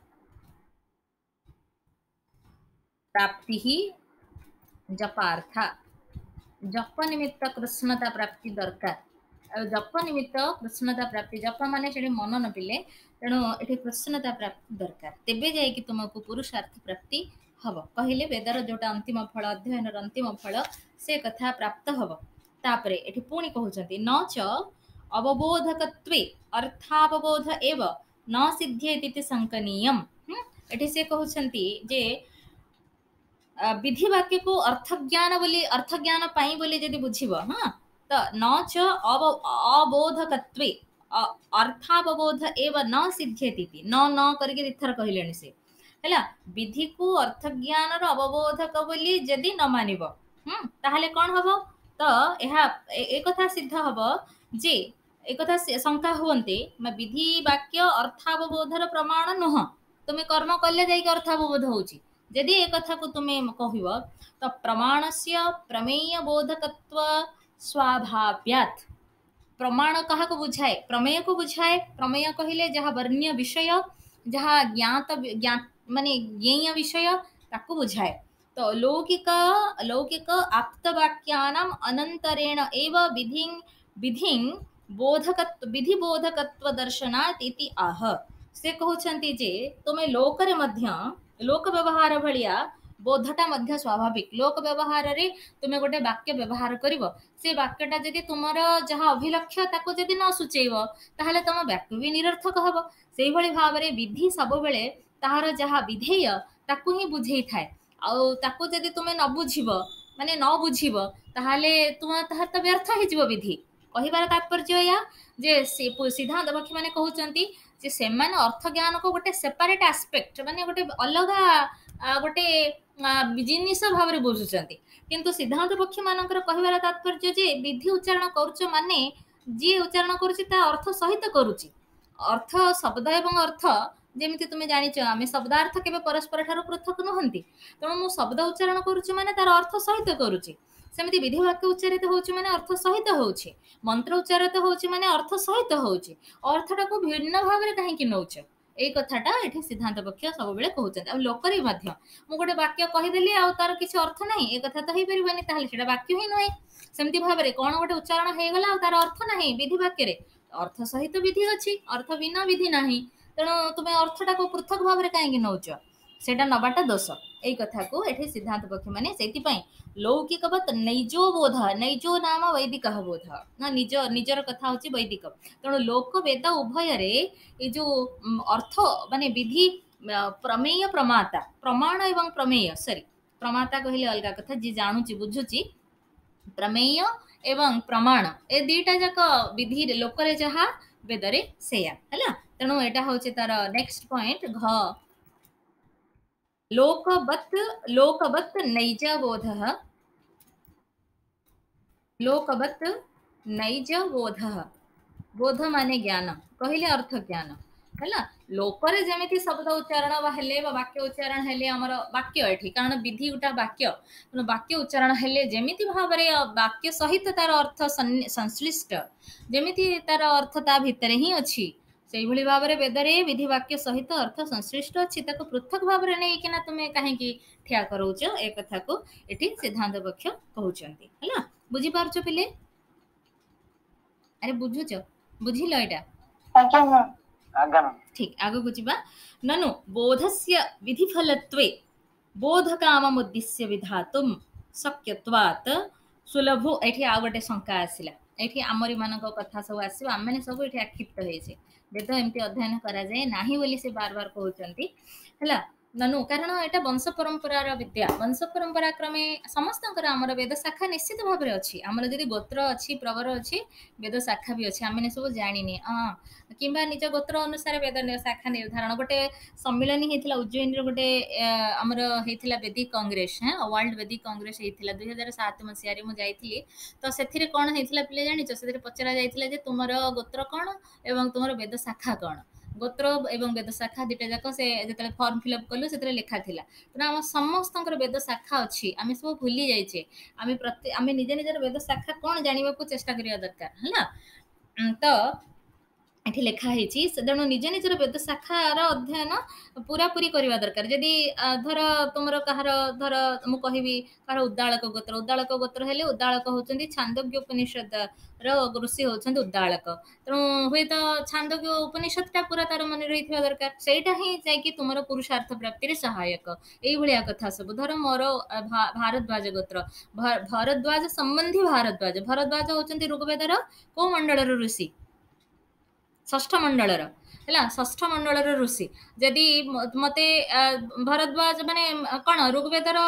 प्राप्ति ही जपार्थ जप निमित्त कृष्णता प्राप्ति दरकार जप निमित्त कृष्णता प्राप्ति जप माने से मन न पिले तेणु ये कृष्णता प्राप्ति दरकार तेबे जाए तुमको पुरुषार्थ प्राप्ति हम कहले वेदर जोटा अंतिम फल अध्ययन अंतिम फल से कथा प्राप्त हम तापरे एठी पुणी कहउछंती न च अवबोधकत्वे अर्थावबोध एव न सिद्ध्येति संकनीयम एठी से कहउछंती जे विधि वाक्य को अर्थ ज्ञान पाई बोली जदि बुझिब हाँ तो न च अबोधकत्वे अर्थावबोध एव न सिद्ध्येति न करके इथर कहलेनी से हैला विधि को अर्थ ज्ञान रो अवबोधक बोली जदि न मानिब ताहले कोन हबो तो एहा ए कथा सिद्ध हबो जे एक कथा शंका हुवन्ते विधि वाक्य अर्थावबोधर प्रमाण नुह तुमे कर्म कले जाई अर्थावबोध होउची यदि एक कथा को तुम्हें कहब तो प्रमाण से प्रमेय बोधकत्व स्वाभाव्यात प्रमाण कहा को बुझाए प्रमेय को बुझाए प्रमेय कहले जहाँ वर्ण्य विषय जहाँ ज्ञात माने ज्ञेय विषय ताको बुझाए तो लौकिक आप्तवाक्यानाम अनंतरेण एव विधि बोधकत्व दर्शनात् इति आह से कहउछंती जे तुमे लोकरे मध्य लोक व्यवहार भलिया बोधटा मध्य स्वाभाविक लोक व्यवहार रे तुमे गोटे वाक्य व्यवहार करिवो से वाक्यटा जदि तुमर जहाँ अभिलक्ष्य ताको जदि न सूचेइबो ताहले तुम वाक्य भी निरर्थक हबो सेहि भली भाबरे विधि सब बेले ताहार जहाँ विधेय ताको ही बुझेई थाए आउ ताको जदि तुमे न बुझिबो माने न बुझिबो ताहले तुम ताहार त व्यर्थ हे जिवो विधि कहिबार तात्पर्य या जे सिद्धांत पक्षी माने कहउचंती जे सेमाने अर्थ ज्ञान को गोटे सेपरेट एस्पेक्ट माने गोटे अलगा गोटे जिनिस भाव में बुझुचंती किंतु सिद्धांत पक्षी मानकर कहिबार तात्पर्य जे विधि उच्चारण करूच माने जी उच्चारण करूची ता अर्थ सहित करूची अर्थ शब्द एवं अर्थ जेमिति तुमे जानिच आमे शब्दार्थ केबे परस्पर ठारो पृथक नहंती तेणु मु शब्द उच्चारण करूची माने तार अर्थ सहित करूची सेमिति विधि वाक्य उच्चारित होउची माने अर्थ सहित होउची मंत्र उच्चारित होउची माने अर्थ सहित होउची अर्थटा को भिन्न भाव में कहीं नौच এই কথাটা এଠି সিদ্ধান্ত পক্ষ ସବୁବେଳେ କହୁଛନ୍ତି ଆଉ ଲୋକରେ ମଧ୍ୟ ମୁଁ ଗୋଟେ ବାକ୍ୟ କହିଦେଲି ଆଉ ତାର କିଛି ଅର୍ଥ ନାହିଁ ଏ କଥା ତ ହେଇପାରିବନି ତାହେଲେ ସେଟା ବାକ୍ୟ ହିଁ ନୁହେଁ ସେମିତି ଭାବରେ କଣ ଗୋଟେ ଉଚ୍ଚାରଣ ହେଇଗଲା ଆଉ ତାର ଅର୍ଥ ନାହିଁ ବିଧି ବାକ୍ୟରେ ଅର୍ଥ ସହିତ ବିଧି ଅଛି ଅର୍ଥ ବିନା ବିଧି ନାହିଁ ତେଣୁ ତୁମେ ଅର୍ଥଟାକୁ ପୃଥକ ଭାବରେ କାହିଁକି ନଉଛ सेटा नबाटा दोष यही कथा को एठी सिद्धांत पक्ष माने सेतिपई लौकिकवत नैजो बोध नैजो नाम वैदिक बोध ना निजर कथा होची वैदिक तेणु लोक वेद उभय रे ए जो अर्थ माने विधि प्रमेय प्रमाता प्रमाण एवं प्रमेय सॉरी प्रमाता कहले अलगा कथा जी जानुची बुझुची प्रमेय एवं प्रमाण ए दीटा जाक विधि लोकरे जहा वेदरे सेया हला तेणु एटा होची तार नेक्स्ट पॉइंट घ लोकवत् नैज बोधः लोकवत् नैज बोधः बोध माने ज्ञान कहले अर्थ ज्ञान है लोकरे जमीती शब्द उच्चारण हेले वाक्य उच्चारण हेले आमर वाक्य एठी कारण विधि गोटा वाक्य वाक्य उच्चारण हेले जेमिति भाव में वाक्य सहित तार अर्थ संश्लिष्ट जेमिति तार अर्थ ता भितर ही अच्छी से भाव में वेदरे विधि वाक्य सहित अर्थ संश्लिष्ट अच्छी पृथक भाव में नहीं तुम्हें कहीं ठिया कराउच ए कथा को एठी सिद्धांत पक्ष कहउचंती है बुझी पारछ पिले अरे बुझुच बुझिल एटा ठीक आगो बुझिबा ननु बोधस्य विधिफलत्वे बोधकाममुद्दिश्य विधातुम शक्यत्वात् सुलभो एठी आ गोटे शंका आसिला एठी आमरी मानको कथा सब आसीबा आमने सब एठी आक्षिप्त होइसे वेद एमती अध्ययन करा जाए नाही बोली से बार बार कहउचंती हला ननु कारण एटा वंश परंपरार विद्या वंश परंपरा क्रमे समस्त आमर वेद शाखा निश्चित भाव में अच्छी आमर जदि गोत्र अच्छी प्रवर अच्छी वेद शाखा भी अच्छी आम सब जानी कि निज गोत्र अनुसार वेद शाखा निर्धारण गोटे सम्मिलन होता उज्जैन गोटे आमर होता वैदिक कांग्रेस वर्ल्ड वैदिक कांग्रेस होता 2007 मसीह मुझे तो से कौन होता पे जान से पचरा जाता तुम गोत्र कौन एवं तुम वेद शाखा कौन गोत्र एवं वेद शाखा दुटा जाक से जो फर्म फिलअप कलु से लिखा था तेना आम समस्त वेद शाखा अच्छी आम सब भूली जाइए आम निजे निजर वेद शाखा कौन जानवा को चेष्टा करवा दरकार है तो एठी लेखा ହେଇଛି ତେଣୁ ନିଜ ନିଜର ବେଦ ଶାଖାର ଅଧ୍ୟୟନ ପୁରାପୁରି କରିବା ଦରକାର ଯଦି ଧର ତୁମର କାହାର ଧର ମୁଁ କହିବି କାହାର ଉଦ୍ଦାଳକ ଗୋତ୍ର ହେଲେ ଉଦ୍ଦାଳକ ହଉଛନ୍ତି ଛାନ୍ଦୋଗ୍ୟ ଉପନିଷଦର ଋଷି ହଉଛନ୍ତି ଉଦ୍ଦାଳକ ତେଣୁ ହୁଏତ ଛାନ୍ଦୋଗ୍ୟ ଉପନିଷଦଟା ପୁରା ତାର ମନେ ରହିଥିବା ଦରକାର ସେଇଟା ହିଁ ଯାଇକି ତୁମର ପୁରୁଷାର୍ଥ ପ୍ରାପ୍ତିରେ ସହାୟକ ଏଇଭଳିଆ କଥା ସବୁ ଧର ମୋର ଭାରଦ୍ୱାଜ ଗୋତ୍ର ଭରଦ୍ୱାଜ ସମ୍ବନ୍ଧୀ ଭାରଦ୍ୱାଜ ହଉଛନ୍ତି ଋଗ୍ବେଦର କୋଉ ମଣ୍ଡଳର ଋଷି षष्ठ मंडलर है षष्ठ मंडलर ऋषि जदि मते भरद्वाज माने कौन ऋग्वेदर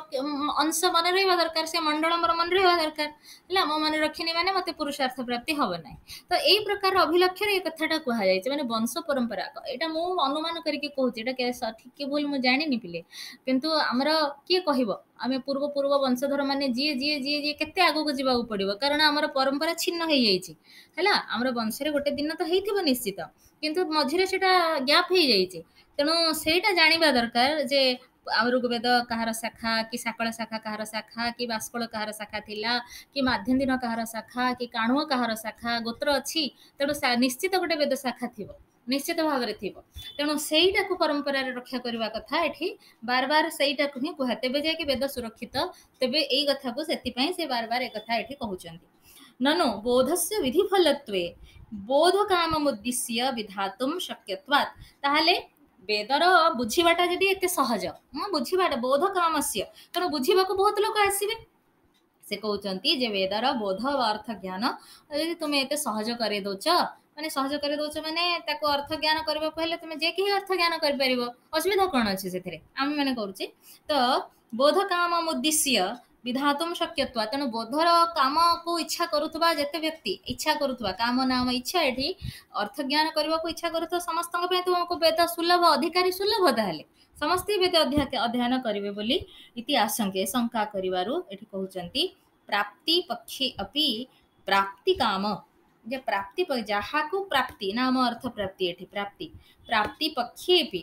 अंश मन रहा दरकार से मंडल मोर मन रहा दरकार है मो मन रखनी माने मते पुरुषार्थ प्राप्ति हम ना तो यही प्रकार अभिलक्ष्य ये कथाटा कहुई माने वंश परंपरा यहाँ मु अनुमान करके कहूँ ठीक कि भूल मुझे जानी पिले किंतु आमर किए कह आम पूर्व पूर्व वंशधर मैंने जी जी जी जी केते आगू को जावाक पड़ो कारण आमर परंपरा छिन्न हो जाइए आमर वंश गोटे दिन तो हो निश्चित किंतु मझे से गैप हो जाइए तेणु सेटा जाना दरकार जे ऋग्वेद कहार शाखा कि साकल शाखा कहार शाखा कि बाष्कल कहार शाखा थिला कि माध्यन्दिन कहार शाखा कि काणुआ कहार शाखा गोत्र अच्छी तेणु निश्चित गोटे वेद शाखा थी निश्चित भाव में थी तेणु सहीटा को परंपरा रक्षा करने कथा ये बार बार सहीटा को ही कह तेज जाकि वेद सुरक्षित तेबे यही कथा को से बार बार एक कथा ये कहते ननु बोधस्य विधिफलत्वे बोध काम उद्देश्य विधातुम शक्यत्वात् ताहले वेदर बुझीबाटा जदि एते सहज बुझीबाटा बोध कामस्य तेणु बुझीबा को बहुत लोक आसीबे से कहउचंती जे वेदर बोध अर्थ ज्ञान यदि तुमे एते सहज करे दोच माने सहज करे दोच माने ताको अर्थ ज्ञान करबा पहिले तुमे जे कि अर्थ ज्ञान कर परिबो असुविधा कोन अछि सेथिरे आम माने करूची तो बोध काम उद्देश्य विधातुम शक्यत्वा तेणु बोधर काम को इच्छा करुवा जेते व्यक्ति इच्छा करुवा काम नाम इच्छा ये अर्थ ज्ञान करने को इच्छा करुवा समस्त तुमको वेद सुलभ अधिकारी सुलभ ताहले समस्ते वेद अध्ययन करेंगे बोली इति आशंके शंका करिवारु एठी कहउचंती प्राप्ति पक्षे अपि प्राप्ति काम जे प्राप्ति जहा को प्राप्ति नाम अर्थ प्राप्ति एठी प्राप्ति पक्षे अपि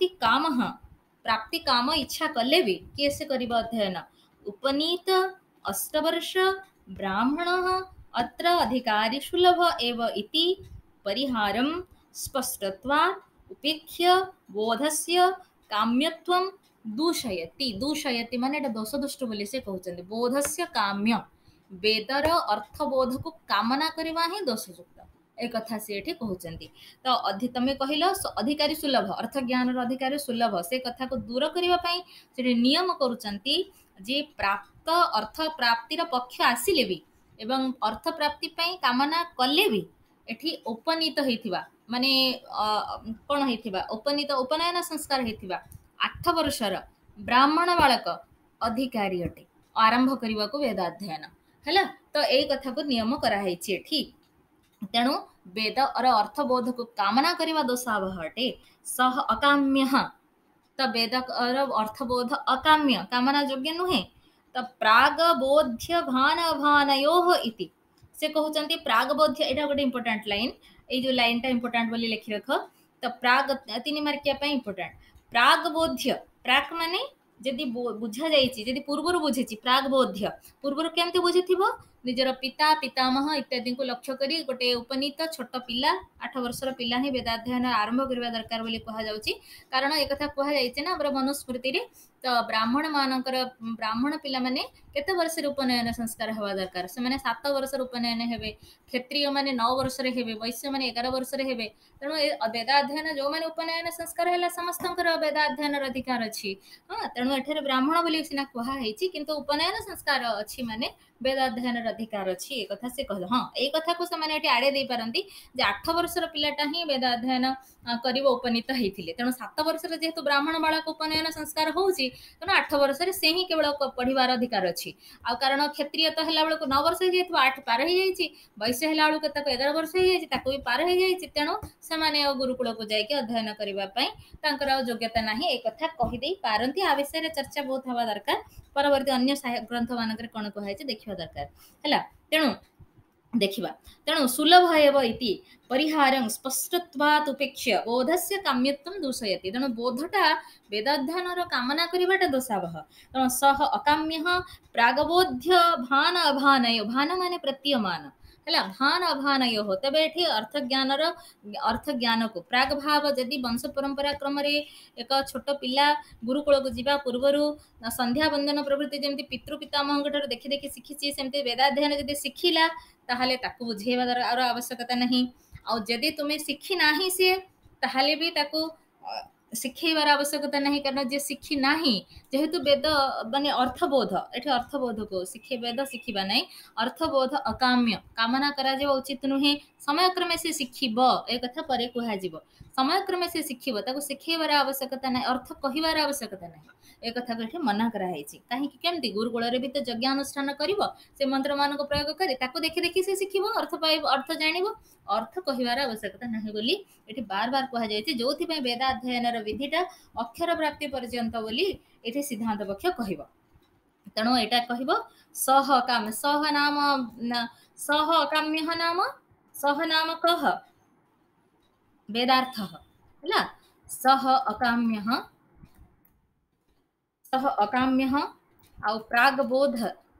प्राप्ति काम इच्छा कले भी किए से करिबा अध्ययन उपनीत अष्टवर्ष ब्राह्मण अत्र अधिकारी सुलभ एव इति परिहारं स्पष्टत्वा उपेक्ष्य बोधस्य काम्यत्वं दूषयति माने एटा दोष दुष्ट बोली से कहउचंदी बोधस्य काम्य वेदर अर्थबोध को कामना करवा ही दोषयुक्त एक कथा से एठी कहउचंदी तो तमे कहिलो अधिकारी सुलभ अर्थ ज्ञान अधिकारी सुलभ से कथा को दूर करबा पई से नियम करूचंती जे प्राप्त अर्थ प्राप्तिर पक्ष आसिले भी एवं अर्थ प्राप्ति पई कामना कले भी एठी उपनीत हेतिबा माने कोन हेतिबा उपनीत उपनयन संस्कार हेतिबा 8 वर्षर ब्राह्मण बालक अधिकारी अटे आरंभ करबा को वेदाध्ययन हैला तो एई कथा को नियम करा हेछि एठी तेणु वेद और अर्थबोध को कामना करबा दोषावह अटे सह अकाम्य तो वेद और अर्थबोध अकाम्य कामना योग्य नुहे तो प्रागबोध्य भान भानयोः इति से कहउचंती प्रागबोध्य एटा गोटे इंपोर्टेंट लाइन ए जो लाइन टा इंपोर्टेंट बोली लिखि रख तो प्राग 3 मार्किया पे इंपोर्टेंट प्रागबोध्य प्राक माने जदि बुझा जाइछि जदि पूर्वर बुझिछि प्रागबोध्य पूर्वर केमते बुझिथिबो निजर पिता पितामह इत्यादि को लक्ष्य करी गोटे उपनीत छोट पिला 8 वर्षर पिला ही वेदाध्ययन आरंभ करबा दरकार बोली कहा जाउछि कारण एक कथा कहा जाइछि ना हमर मनुस्मृति रे तो ब्राह्मण मानकर ब्राह्मण पिला माने केते वर्ष उपनयन संस्कार हवा दरकार से माने 7 वर्ष उपनयन हेबे क्षत्रिय माने 9 वर्ष रे हेबे वैश्य माने 11 वर्ष रे हेबे तेणु वेदाध्ययन जो माने उपनयन संस्कार हैला समस्तंकर वेदाध्ययन अधिकार अछि हां तेणु एठरे ब्राह्मण बोली सिना कहा हेछि किंतु उपनयन संस्कार अछि माने वेदाध्ययन अधिकार अच्छी एक कथा से कहल हाँ एक कथा को से आड़े दे पारती जे 8 वर्षर पिलाटा ही वेदाध्ययन कर उपनीत होते तेणु 7 वर्षर जेहेतु ब्राह्मण बालक उपनयन संस्कार होउछि तेणु 8 वर्षर से ही केवल पढ़िबार अधिकार अच्छी आ कारण क्षत्रिय तो है बेलू 9 वर्ष हो 8 पार हो जाइए वैश्य है बेलू 11 वर्ष हो जाए भी पार हो जाइए तेणु से गुरुकुल को जाकि अध्ययन करने योग्यता ना एक कथा कहीदे पारती आ विषय चर्चा बहुत हवा दरकार परवर्ती अन्य ग्रंथ मानक कौन कहुई देखा दरकार है तेणु देखिबा तेणु सुलभ एव इति परिहारं स्पष्टत्वात् उपेक्ष्य बोधस्य काम्यत्वं दूषयति। तेणु बोधटा वेदाध्ययनर कामना करिबाटा दोषावह। तेणु सह अकाम्यः प्रागबोध्य भान अभानय, भान माने प्रतीयमान ହେଲା, ଭାନ ଅଭାନୟ ତେବେ ଏଠି ଅର୍ଥ ଜ୍ଞାନକୁ ପ୍ରାଗ ଭାବ ଯଦି ବଂଶ ପରମ୍ପରା କ୍ରମରେ ଏକ ଛୋଟ ପିଲା ଗୁରୁକୁଳକୁ ଯିବା ପୂର୍ବରୁ ସନ୍ଧ୍ୟା ବନ୍ଦନ ପ୍ରଭୃତି ଯେମିତି ପିତୃ ପିତାମହଙ୍କ ଠାରୁ ଦେଖି ଦେଖି ଶିଖିଛି, ସେମିତି ବେଦାଧ୍ୟୟନ ଯଦି ଶିଖିଲା ତାହେଲେ ତାକୁ ବୁଝେଇବାର ଆବଶ୍ୟକତା ନାହିଁ। ଆଉ ଯଦି ତୁମେ ଶିଖି ନାହିଁ ସିଏ, ତାହେଲେ ବି ତାକୁ ଶିଖେଇବାର ଆବଶ୍ୟକତା ନାହିଁ, କାରଣ ଯିଏ ଶିଖି ନାହିଁ, ଯେହେତୁ ବେଦ ମାନେ ଅର୍ଥବୋଧ, ଏଠି ଅର୍ଥବୋଧକୁ ଶିଖେ, ବେଦ ଶିଖିବା ନାହିଁ, ଅର୍ଥବୋଧ ଅକାମ୍ୟ, କାମନା କରାଯିବା ଉଚିତ ନୁହେଁ। ସମୟକ୍ରମେ ସେ ଶିଖିବ, ଏ କଥା ପରେ କୁହାଯିବ। ସମୟକ୍ରମେ ସେ ଶିଖିବ, ତାକୁ ଶିଖେଇବାର ଆବଶ୍ୟକତା ନାହିଁ, ଅର୍ଥ କହିବାର ଆବଶ୍ୟକତା ନାହିଁ, ଏ କଥାକୁ ଏଠି ମନା କରାଯାଇଛି। କାହିଁକି, କେମିତି, ଗୁରୁକୁଳରେ ବି ତ ଯଜ୍ଞାନୁଷ୍ଠାନ କରିବ, ସେ ମନ୍ତ୍ର ମାନଙ୍କୁ ପ୍ରୟୋଗ କରି ତାକୁ ଦେଖି ଦେଖି ସେ ଶିଖିବ, ଅର୍ଥ ପାଇବ, ଅର୍ଥ ଜାଣିବ, ଅର୍ଥ କହିବାର ଆବଶ୍ୟକତା ନାହିଁ ବୋଲି ଏଠି ବାର ବାର କୁହାଯାଇଛି। ଯୋଉଥିପାଇଁ ବେଦାଧ୍ୟୟନର ବିଧିଟା ଅକ୍ଷର ପ୍ରାପ୍ତି ପର୍ଯ୍ୟନ୍ତ ବୋଲି ଏଠି ସିଦ୍ଧାନ୍ତ ପକ୍ଷ କହିବ। ତେଣୁ ଏଇଟା କହିବ ସହ କାମ, ସହ ନାମ, ସହ ଅକାମ୍ୟ ନାମ, ସହ ନାମ କହ वेदार्थ है, सह अकाम्य, सह अकाम्य आउ प्रागबोध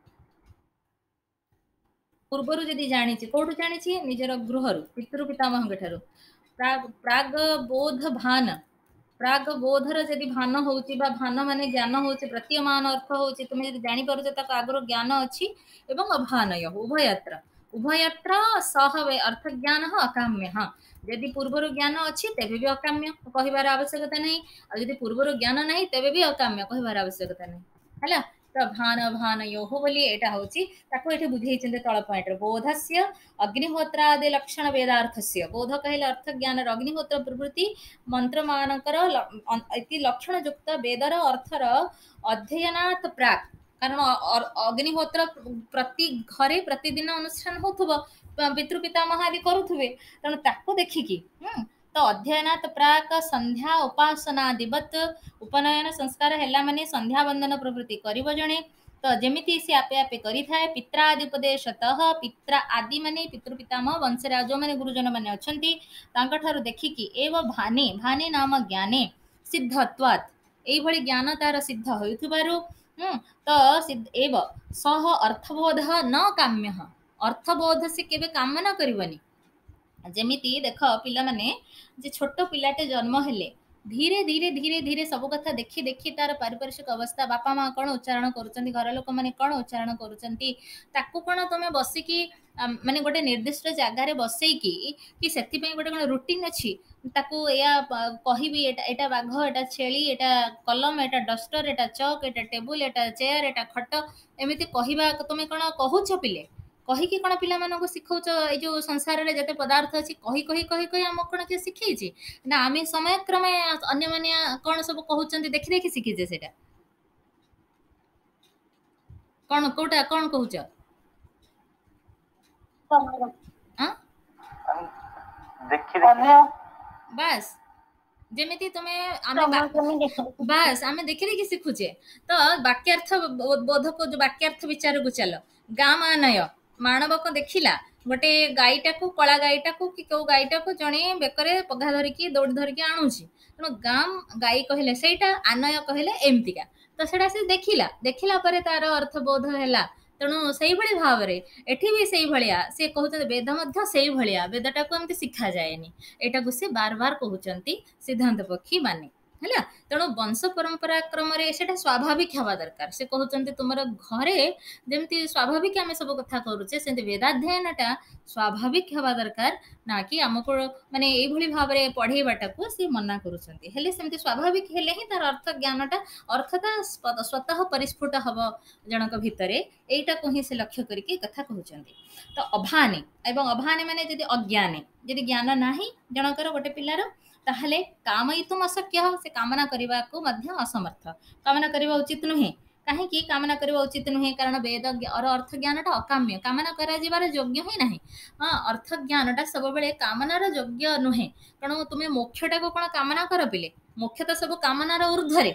पूर्वर जदि जानी, कौटू जानी, निजर गृह पितृ पितामह ठारू प्रागबोध भान, प्रागबोधर जदि भान होची बा भान माने ज्ञान होची, प्रतीयमान अर्थ होची, तुम जदि जानी पारुछ ताको आगर ज्ञान अछि एवं अभानय उभयत्र, उभयत्र सह अर्थ ज्ञान अकाम्य। यदि पूर्वर ज्ञान अच्छी तेबे भी अकाम्य कहबार आवश्यकता नहीं, और यदि पूर्वर ज्ञान नहीं तेबे भी अकाम्य कहबार आवश्यकता नहीं है। तो भान भान योह बोली एटा होची, ताको एठी बुझेइछन्ते तळ पॉइंट रे, बोधस्य अग्निहोत्रादि लक्षण वेदार्थस्य, बोध कहले अर्थ ज्ञान अग्निहोत्र प्रवृत्ति मंत्र मानकर इति लक्षण युक्त वेदर अर्थर अध्ययनात् प्राक, कारण अग्निहोत्र प्रति घरे प्रतिदिन अनुष्ठान होथुबो, पितृ पितामह आदि करुथुबे, तेणु ताको देखिकी तो अध्ययनात् प्राक संध्या उपासनादिवत उपनयन संस्कार हैला माने संध्या वंदन प्रवृत्ति करिवो जणे, तो जेमिति से आपे आपे करि थाए पित्रादि उपदेशतः, पित्रा आदि माने पितृ पितामह वंशराज जो माने गुरुजन माने अछंती तांका ठारू देखिकी एव भाने, भाने नाम ज्ञाने सिद्धत्वात्, एई भली ज्ञान तार सिद्ध होइथुबारु तो एव सह अर्थबोध न काम्य, अर्थबोध से केबे कामना करिवनी। जेमिति देख पिला माने जे छोट पिलाटे जन्म हेले धीरे धीरे धीरे धीरे सब कथा देखी देखी तार पारिपार्श्विक अवस्था, बापा माँ कौन उच्चारण करुचंती, घर लोक मैंने कौन उच्चारण करुचंती, ताकू कौन तुम बसिकी माने गोटे निर्दिष्ट जगार बसैकी कि सेतिपई गोटे कौन रूटीन अच्छी, ताकू या कहबी एटा बाघ, एटा छेली, एटा कलम, एटा डस्टर, एटा चक, एटा टेबुल, एटा चेयर, एटा खट, एमती कहबा तुम कौन कहूच पिले, कहीकि कौन पिला मानक शिखौच, ये जो संसार में जते पदार्थ अच्छी कही कही कही कही आम कौन किए शिखी ना, आम समय क्रमे अन्य माने कौन सब कहते देखी देखी शिखीचे, सेटा कौन कोटा कौन कहूच बास जेमिति तुमे बास आम देखी देखी शिखुचे। तो वाक्यार्थ बोध को जो वाक्यार्थ विचार को चल, गाँ मानय माणवक देखिला गोटे गाईटा को, कला गाईटा को कि कौ गाईटा को जड़े बेकरे पघा धरिकी दौड़ धरिकी आणुची, तेणु गाँ गाई कहले सहीटा, आनय कहले एमतिका, तो सेटा से देखिला, देखिला परे तार अर्थबोध हैला। तेणु से भाव में एठी भी से भाया से कहते वेद मध्य से भाया, वेदटा को एमती शिखा जाएनी, एटा को से बार बार कहते सिद्धांत पक्षी माने है। तेणु वंश परंपरा क्रम से स्वाभाविक हवा दरकार, से कहते तुम घरे जमी स्वाभाविक आम सब कथा करुचे से वेदाध्ययनटा स्वाभाविक हवा दरकार, ना कि आमको माने ये भाव में पढ़ेबाटा को सी मना करुँचे, हेले सेमती स्वाभाविक हेले ही तार अर्थ ज्ञानटा अर्थता स्वतः परिस्फुट हम जनक भितर, यहीटा को ही से लक्ष्य करके कथा कहते। तो अभाने एवं अभाने माने जदि अज्ञाने, जदि ज्ञान नाही जनकर गोटे पिलार, ताहले कामयितुम अशक्य, से कामना करने को मध्य असमर्थ, कामना करवा उचित नुहे। कहीं कामना करवा उचित नुहे, कारण वेद और अर्थ ज्ञानटा अकाम्य, कामना करार योग्य ही ना। हाँ, अर्थ ज्ञानटा सब बेले कामनार योग्य नुहे, कारण तुम्हें मोक्षटा को कौन कामना कर पिले, मोक्ष तो सब कामनार ऊर्ध्वरे,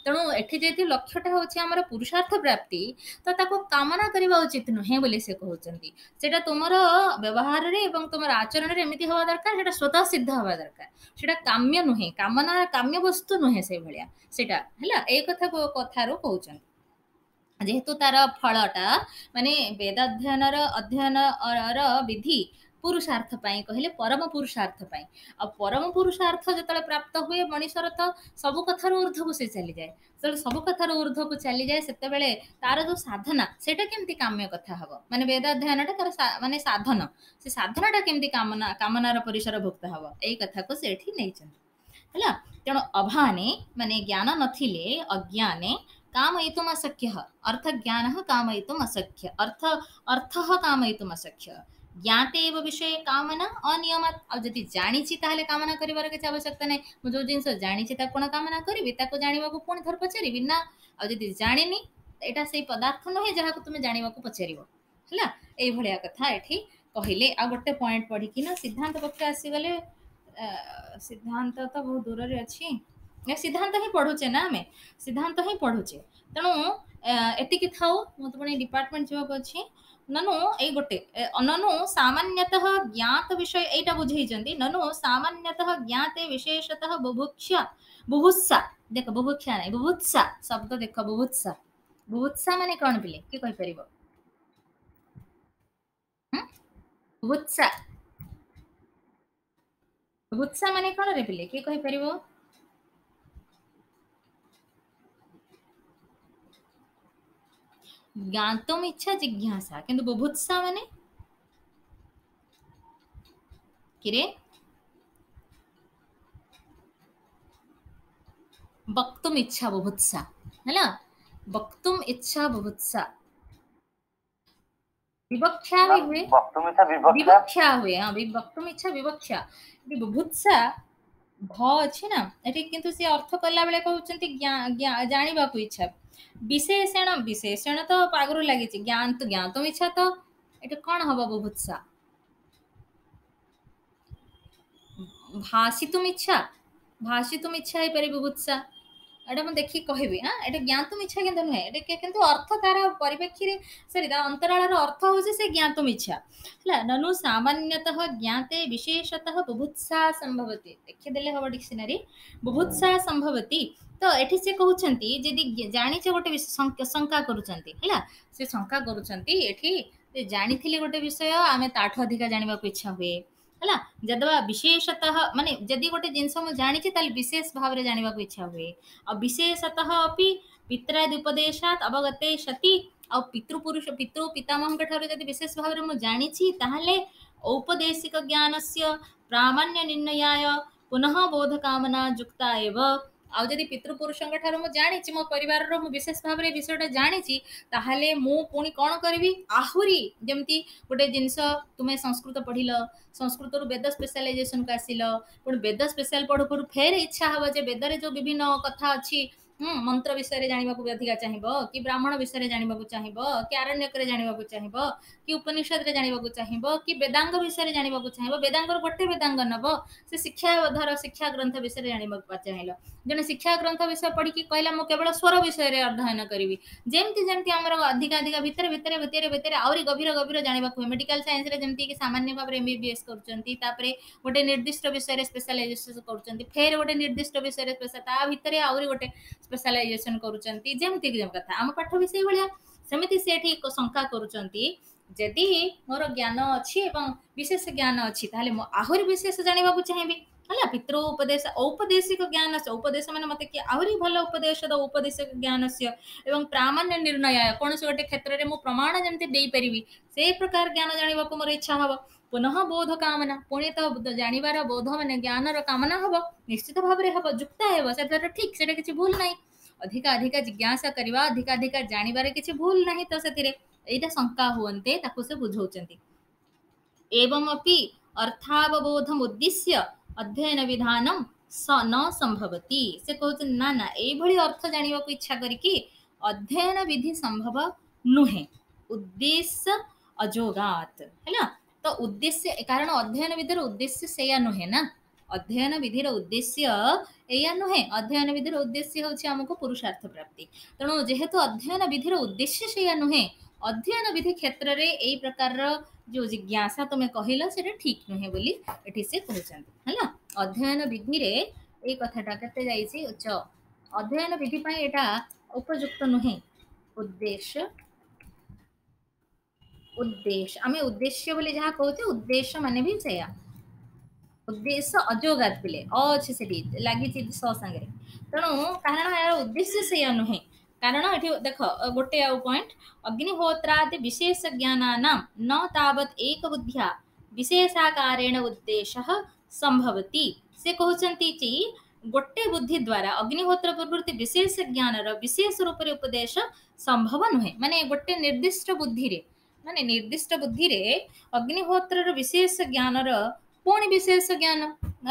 तेणु एठी जेति लक्ष्यटा होछि हमर पुरुषार्थ प्राप्ति तो ताको कामना करबा उचित नुहे बोली से कहउचंती सेटा तुमर व्यवहार रे एवं तुमर आचरण रे एमिति होवा दरकार सेटा स्वतः सिद्ध होवा दरकार सेटा काम्य नुहे कामना काम्य वस्तु नुहे से भलिया सेटा हला ए कथा को कथारो कहउचंती जेहेतु तार फलटा माने वेदाध्ययन अध्ययन विधि पुरुषार्थ पाई कहले परम पुरुषार्थ पाई आ परम पुरुषार्थ जतले प्राप्त हुए मनीषर तो सब कथार ऊर्ध्व को से चली जाए तो सब कथार ऊर्ध्व को चली जाए सेते बेले तार जो साधना सेटा केमती काम्य कथा हबो माने वेदाध्ययनटा तार माने साधन से साधनाटा केमती कामना कामनार परिसर भुक्त हबो एई कथा को सेठी नैचन हला तेणु अभाने माने ज्ञान नथिले अज्ञाने कामयितुम अशक्य अर्थ ज्ञान कामयितुम अशक्य अर्थ कामयितुम अशक्य ज्ञाते एव विषय कामना अनियमित आ जदि जानिछि ताहले कामना करिवार किछ आवश्यकता नै मु जो जिंस जानिछि ता कोन कामना करिवि ताको जानिबाकू पुଣି थर पचारिबि ना आ जदि जानिनि एटा सेही पदार्थ नहे जहा को तुमे जानिबाकू पचारिबो हला एई भलिया कथा एठी कहिले आ गोटे पॉइंट पढी कि ना सिद्धांत पक्ष आसी गले सिद्धांत तो बहुत दूर रे अछि सिद्धांत ही पढ़ुचे ना आमे सिद्धांत ही पढ़ुचे तेणु एतिकी थाउ मत पुणी डिपार्टमेंट जीवाक अछि ननु ए गोटे ननु सामान्यतः ज्ञात विषय एटा बुझेइचंती ननु सामान्यतः ज्ञाते विशेषतः बुभुक्षा बुभुत्सा देख बुभुक्षा नै बुभुत्सा शब्द देख बुभुत्सा बुभुत्सा माने कोन पिले की कहि परिबो बुभुत्सा बुभुत्सा माने कोन रे पिले की कहि परिबो ज्ञातुम इच्छा जिज्ञासा किंतु बुभुत्सा माने किरे वक्तुम इच्छा बुभुत्सा हैला वक्तुम इच्छा बुभुत्सा विवक्षा भी हुए विवक्षा हुए हां वक्तुम इच्छा विवक्षा बुभुत्सा भ अछि ना एठी किंतु से अर्थ कला बेले कहउचंती जानिबा को इच्छा विशेषण तो पागुर लगी ज्ञान तो ज्ञान तो इच्छा तो ये कौन हम बुभुत्सा भाषितुम इच्छा है पारे बुभुत्सा एटा मैं देखी कहबी हाँ एटा ज्ञातुम इच्छा किंतु नुहे एटा किंतु अर्थ तार परिप्रेक्षी रे सॉरी ता अंतराळर अर्थ होचे से ज्ञातुम इच्छा हला ननु सामान्यतः ज्ञाते विशेषतः बुभुत्सा संभवति देखि देले हबो डिक्शनरी बुभुत्सा संभवति तो एठी से कहउछंती जदि जानिचे गोटे शंका करूछंती हला से शंका करूछंती एठी जे जानिथिले गोटे विषय आमे ताठ अधिका जानिबा को इच्छा हुए हला जदवा विशेषतः माने जदि गोटे जिंस मु जानिछि ताल विशेष भाव रे जानिबा को इच्छा हुए आ विशेषतः अपि पित्रादि उपदेशात अवगते सति आ पितृ पितामहଙ୍କ ठाରୁ जदि विशेष भाव रे मु जानिछि ताहले औपदेशिक ज्ञानस्य प्रामाण्य निर्णयाय पुनः बोध कामना युक्ता एव आ जदि पितृपुरुषଙ୍କ ठाରୁ मु जानिछि मो परिवार रो मु विशेष भाव रे विषयटा जानिछि ताहले मु पुणी कोन करबी आहुरी जेमति गोटे जिंस तुमे संस्कृत पढिलो संस्कृत रु वेद स्पेशलाइजेशन को आसिलो पुणी वेद स्पेशल पढु पढु फेर इच्छा हबो जे वेद रे जो विभिन्न कथा अछि मंत्र विषय रे जानिबा को अधिका चाहिबो कि ब्राह्मण विषय रे जानिबा को चाहिबो कि आरण्यक रे जानिबा को चाहिबो कि उपनिषद रे जानिबा को चाहिबो कि वेदांग विषय रे जानिबा को चाहिबो वेदांग रो गोटे वेदांग नबो से शिक्षा धर शिक्षा ग्रंथ विषय रे जानिबा को चाहिलो जने शिक्षा ग्रंथ विषय पढ़ी कि कहला मो केवल स्वर विषय रे अध्ययन करिवि जेमति जेमति हमर अधिका अधिका भितर आउरी गभीर जानिबा को मेडिकल साइंस रे जेमति कि सामान्य भाव रे एमबीबीएस करचंती तापरे गोटे निर्दिष्ट विषय रे स्पेशलाइजेशन करचंती फेर गोटे निर्दिष्ट विषय रे स्पेशल ता भितर आउरी गोटे स्पेशलाइजेशन करूचंती जेमति कि कथा हम पाठ विषय भलिया सेमिति सेठी शंका करूचंती जदि मोर ज्ञान अछि एवं विशेष ज्ञान अछि ताले मो आहुरी विशेष जानिबा को चाहिबी हला पितृ उपदेश औपदेशिक ज्ञान से उपदेश माने मते कि आहुरी भलो उपदेश द उपदेशिक ज्ञान से एवं प्रामाण्य निर्णय कोन से गोटे क्षेत्र रे मो प्रमाण जेमति देई परिबी से प्रकार ज्ञान जानिबा को मोर इच्छा हबो पुनः बोध कामना पुणी तो जानिबार बोध माने ज्ञानर कामना हबो निश्चित भाव रे हबो युक्ता हेबो सेटा ठीक सेटा किछि भूल नाही अधिका अधिका जिज्ञासा करबा अधिका अधिका जानिबार किछि भूल नाही तो सेतिरे एटा शंका हुवन्ते ताकु से बुझौचंती एवं अपि अर्थावबोधम उद्देश्य अध्ययन विधानम न संभवति से कहते ना ना ए भली अर्थ जानिबा को इच्छा करिकि अध्ययन विधि संभव नुहे उद्देश्य अजोगात हैला तो उद्देश्य कारण अध्ययन विधि उद्देश्य सेया नुहे ना अध्ययन विधिर उद्देश्य एया नुहे अध्ययन विधिर उद्देश्य होछि हमको पुरुषार्थ प्राप्ति तेणु जेहेतु अध्ययन विधिर उद्देश्य सेया नुहे अध्ययन विधि क्षेत्र रे एई प्रकार जो जिज्ञासा तुम कहल से ठीक नुहे बोली एठी से कहउछन्ति हला अध्ययन विधि रे एई कथाटा केते जाईछि उच्च अध्ययन विधि पई एटा उपयुक्त नुहे उद्देश्य उद्देश्य आमे उद्देश्य बोली जहाँ कहते उद्देश्य माने भी सेया उद्देश्य अजोगात पिले अच्छे से लगी स संगे तेणु कारण यार उद्देश्य सेया नुहे कारण ये देख गोटे आउ पॉइंट अग्निहोत्रादि विशेष ज्ञानानां न तावत एक बुद्धिया विशेषाकारेण उद्देश्य संभवति से कहउछन्ति कि गोटे बुद्धि द्वारा अग्निहोत्र प्रवृत्ति विशेष ज्ञानर विशेष रूप रे उपदेश संभव नुहे माने गोटे निर्दिष्ट बुद्धि रे माने निर्दिष्ट बुद्धि रे अग्निहोत्र विशेष ज्ञानर पुणी विशेष ज्ञान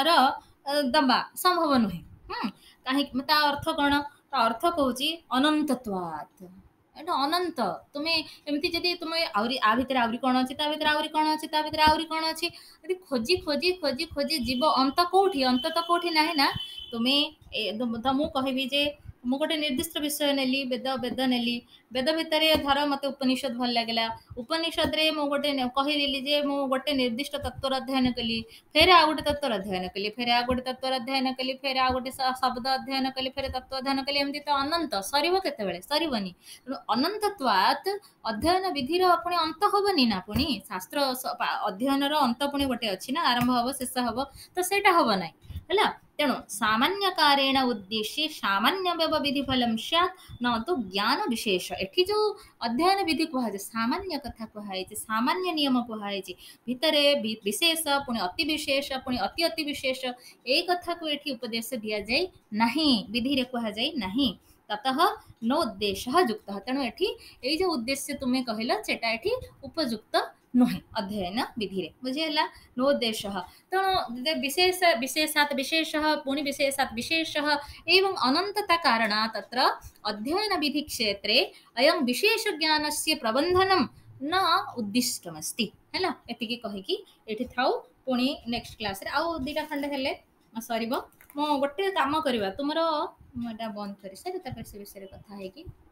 दबा संभव नुहे कहीं अर्थ कौन अर्थ कहूँ अनंतत्वात् एटा अनंत तुम्हें एमती जदि तुम्हें आ भितर आउरी कौन अच्छी भितर आउरी कौन अच्छी भितर आउरी कौन अच्छी यदि खोजी खोजी खोजी खोजी जीव अंत कौटी अंत तो कौटी ना ना तुम्हें तो मुझे कहबी जे मु गोटे निर्दिष्ट विषय नेली वेद वेद नेली वेद भितर धर मत उपनिषद भल लगे उपनिषद रे मु गोटे कहीदेली जे मु गोटे निर्दिष्ट तत्वर अध्ययन कली फेर आ गोटे तत्वर अध्ययन कली फेर आ गोटे तत्वर अध्ययन कली फेर आ गोटे शब्द अध्ययन कली फेर तत्व अध्ययन कली एमती तो अनंत सरीब केतेबेले सरीबनी अनंतत्वात् अध्ययन विधिर पुणी अंत हबनी ना पुणी शास्त्र अध्ययन अंत पुणी गोटे अच्छी ना आरंभ हम शेष हम तो सेटा हम ना है तेणु सामान्य कारेण उद्देश्य सामान्य विधि फलम स्यात् न तो ज्ञान विशेष एठी जो अध्ययन विधि कहुए सामान्य कथा कहुए सामान्य नियम कहुए भितरे विशेष पुणी अति विशेष पुणी अति अति विशेष ए कथा को एठी उपदेश दिया जाए नहीं विधि रे कहा जाए नहीं ततः नो उद्देश्य युक्त तेणु एठी ए जो उद्देश्य तुम्हें कहल सेटा एठी उपयुक्त नुहे अध्ययन विधि रे बुझेला नो उद्देश्य तेणु विशेष विशेषात् विशेष पुणी विशेषात् विशेष एवं अनंतता कारणात् तत्र अध्ययन विधि क्षेत्रे अयं विशेष ज्ञानस्य प्रबंधनम न उद्दिष्टमस्ति हैला एतिकी कहिकी एठी थाउ पुणी नेक्स्ट क्लास रे आउ दुटा खंडे हेले सरीबो मो गोटे काम करबा तुमरो मोटा बंद करी सारी तक से विषय कथा है कि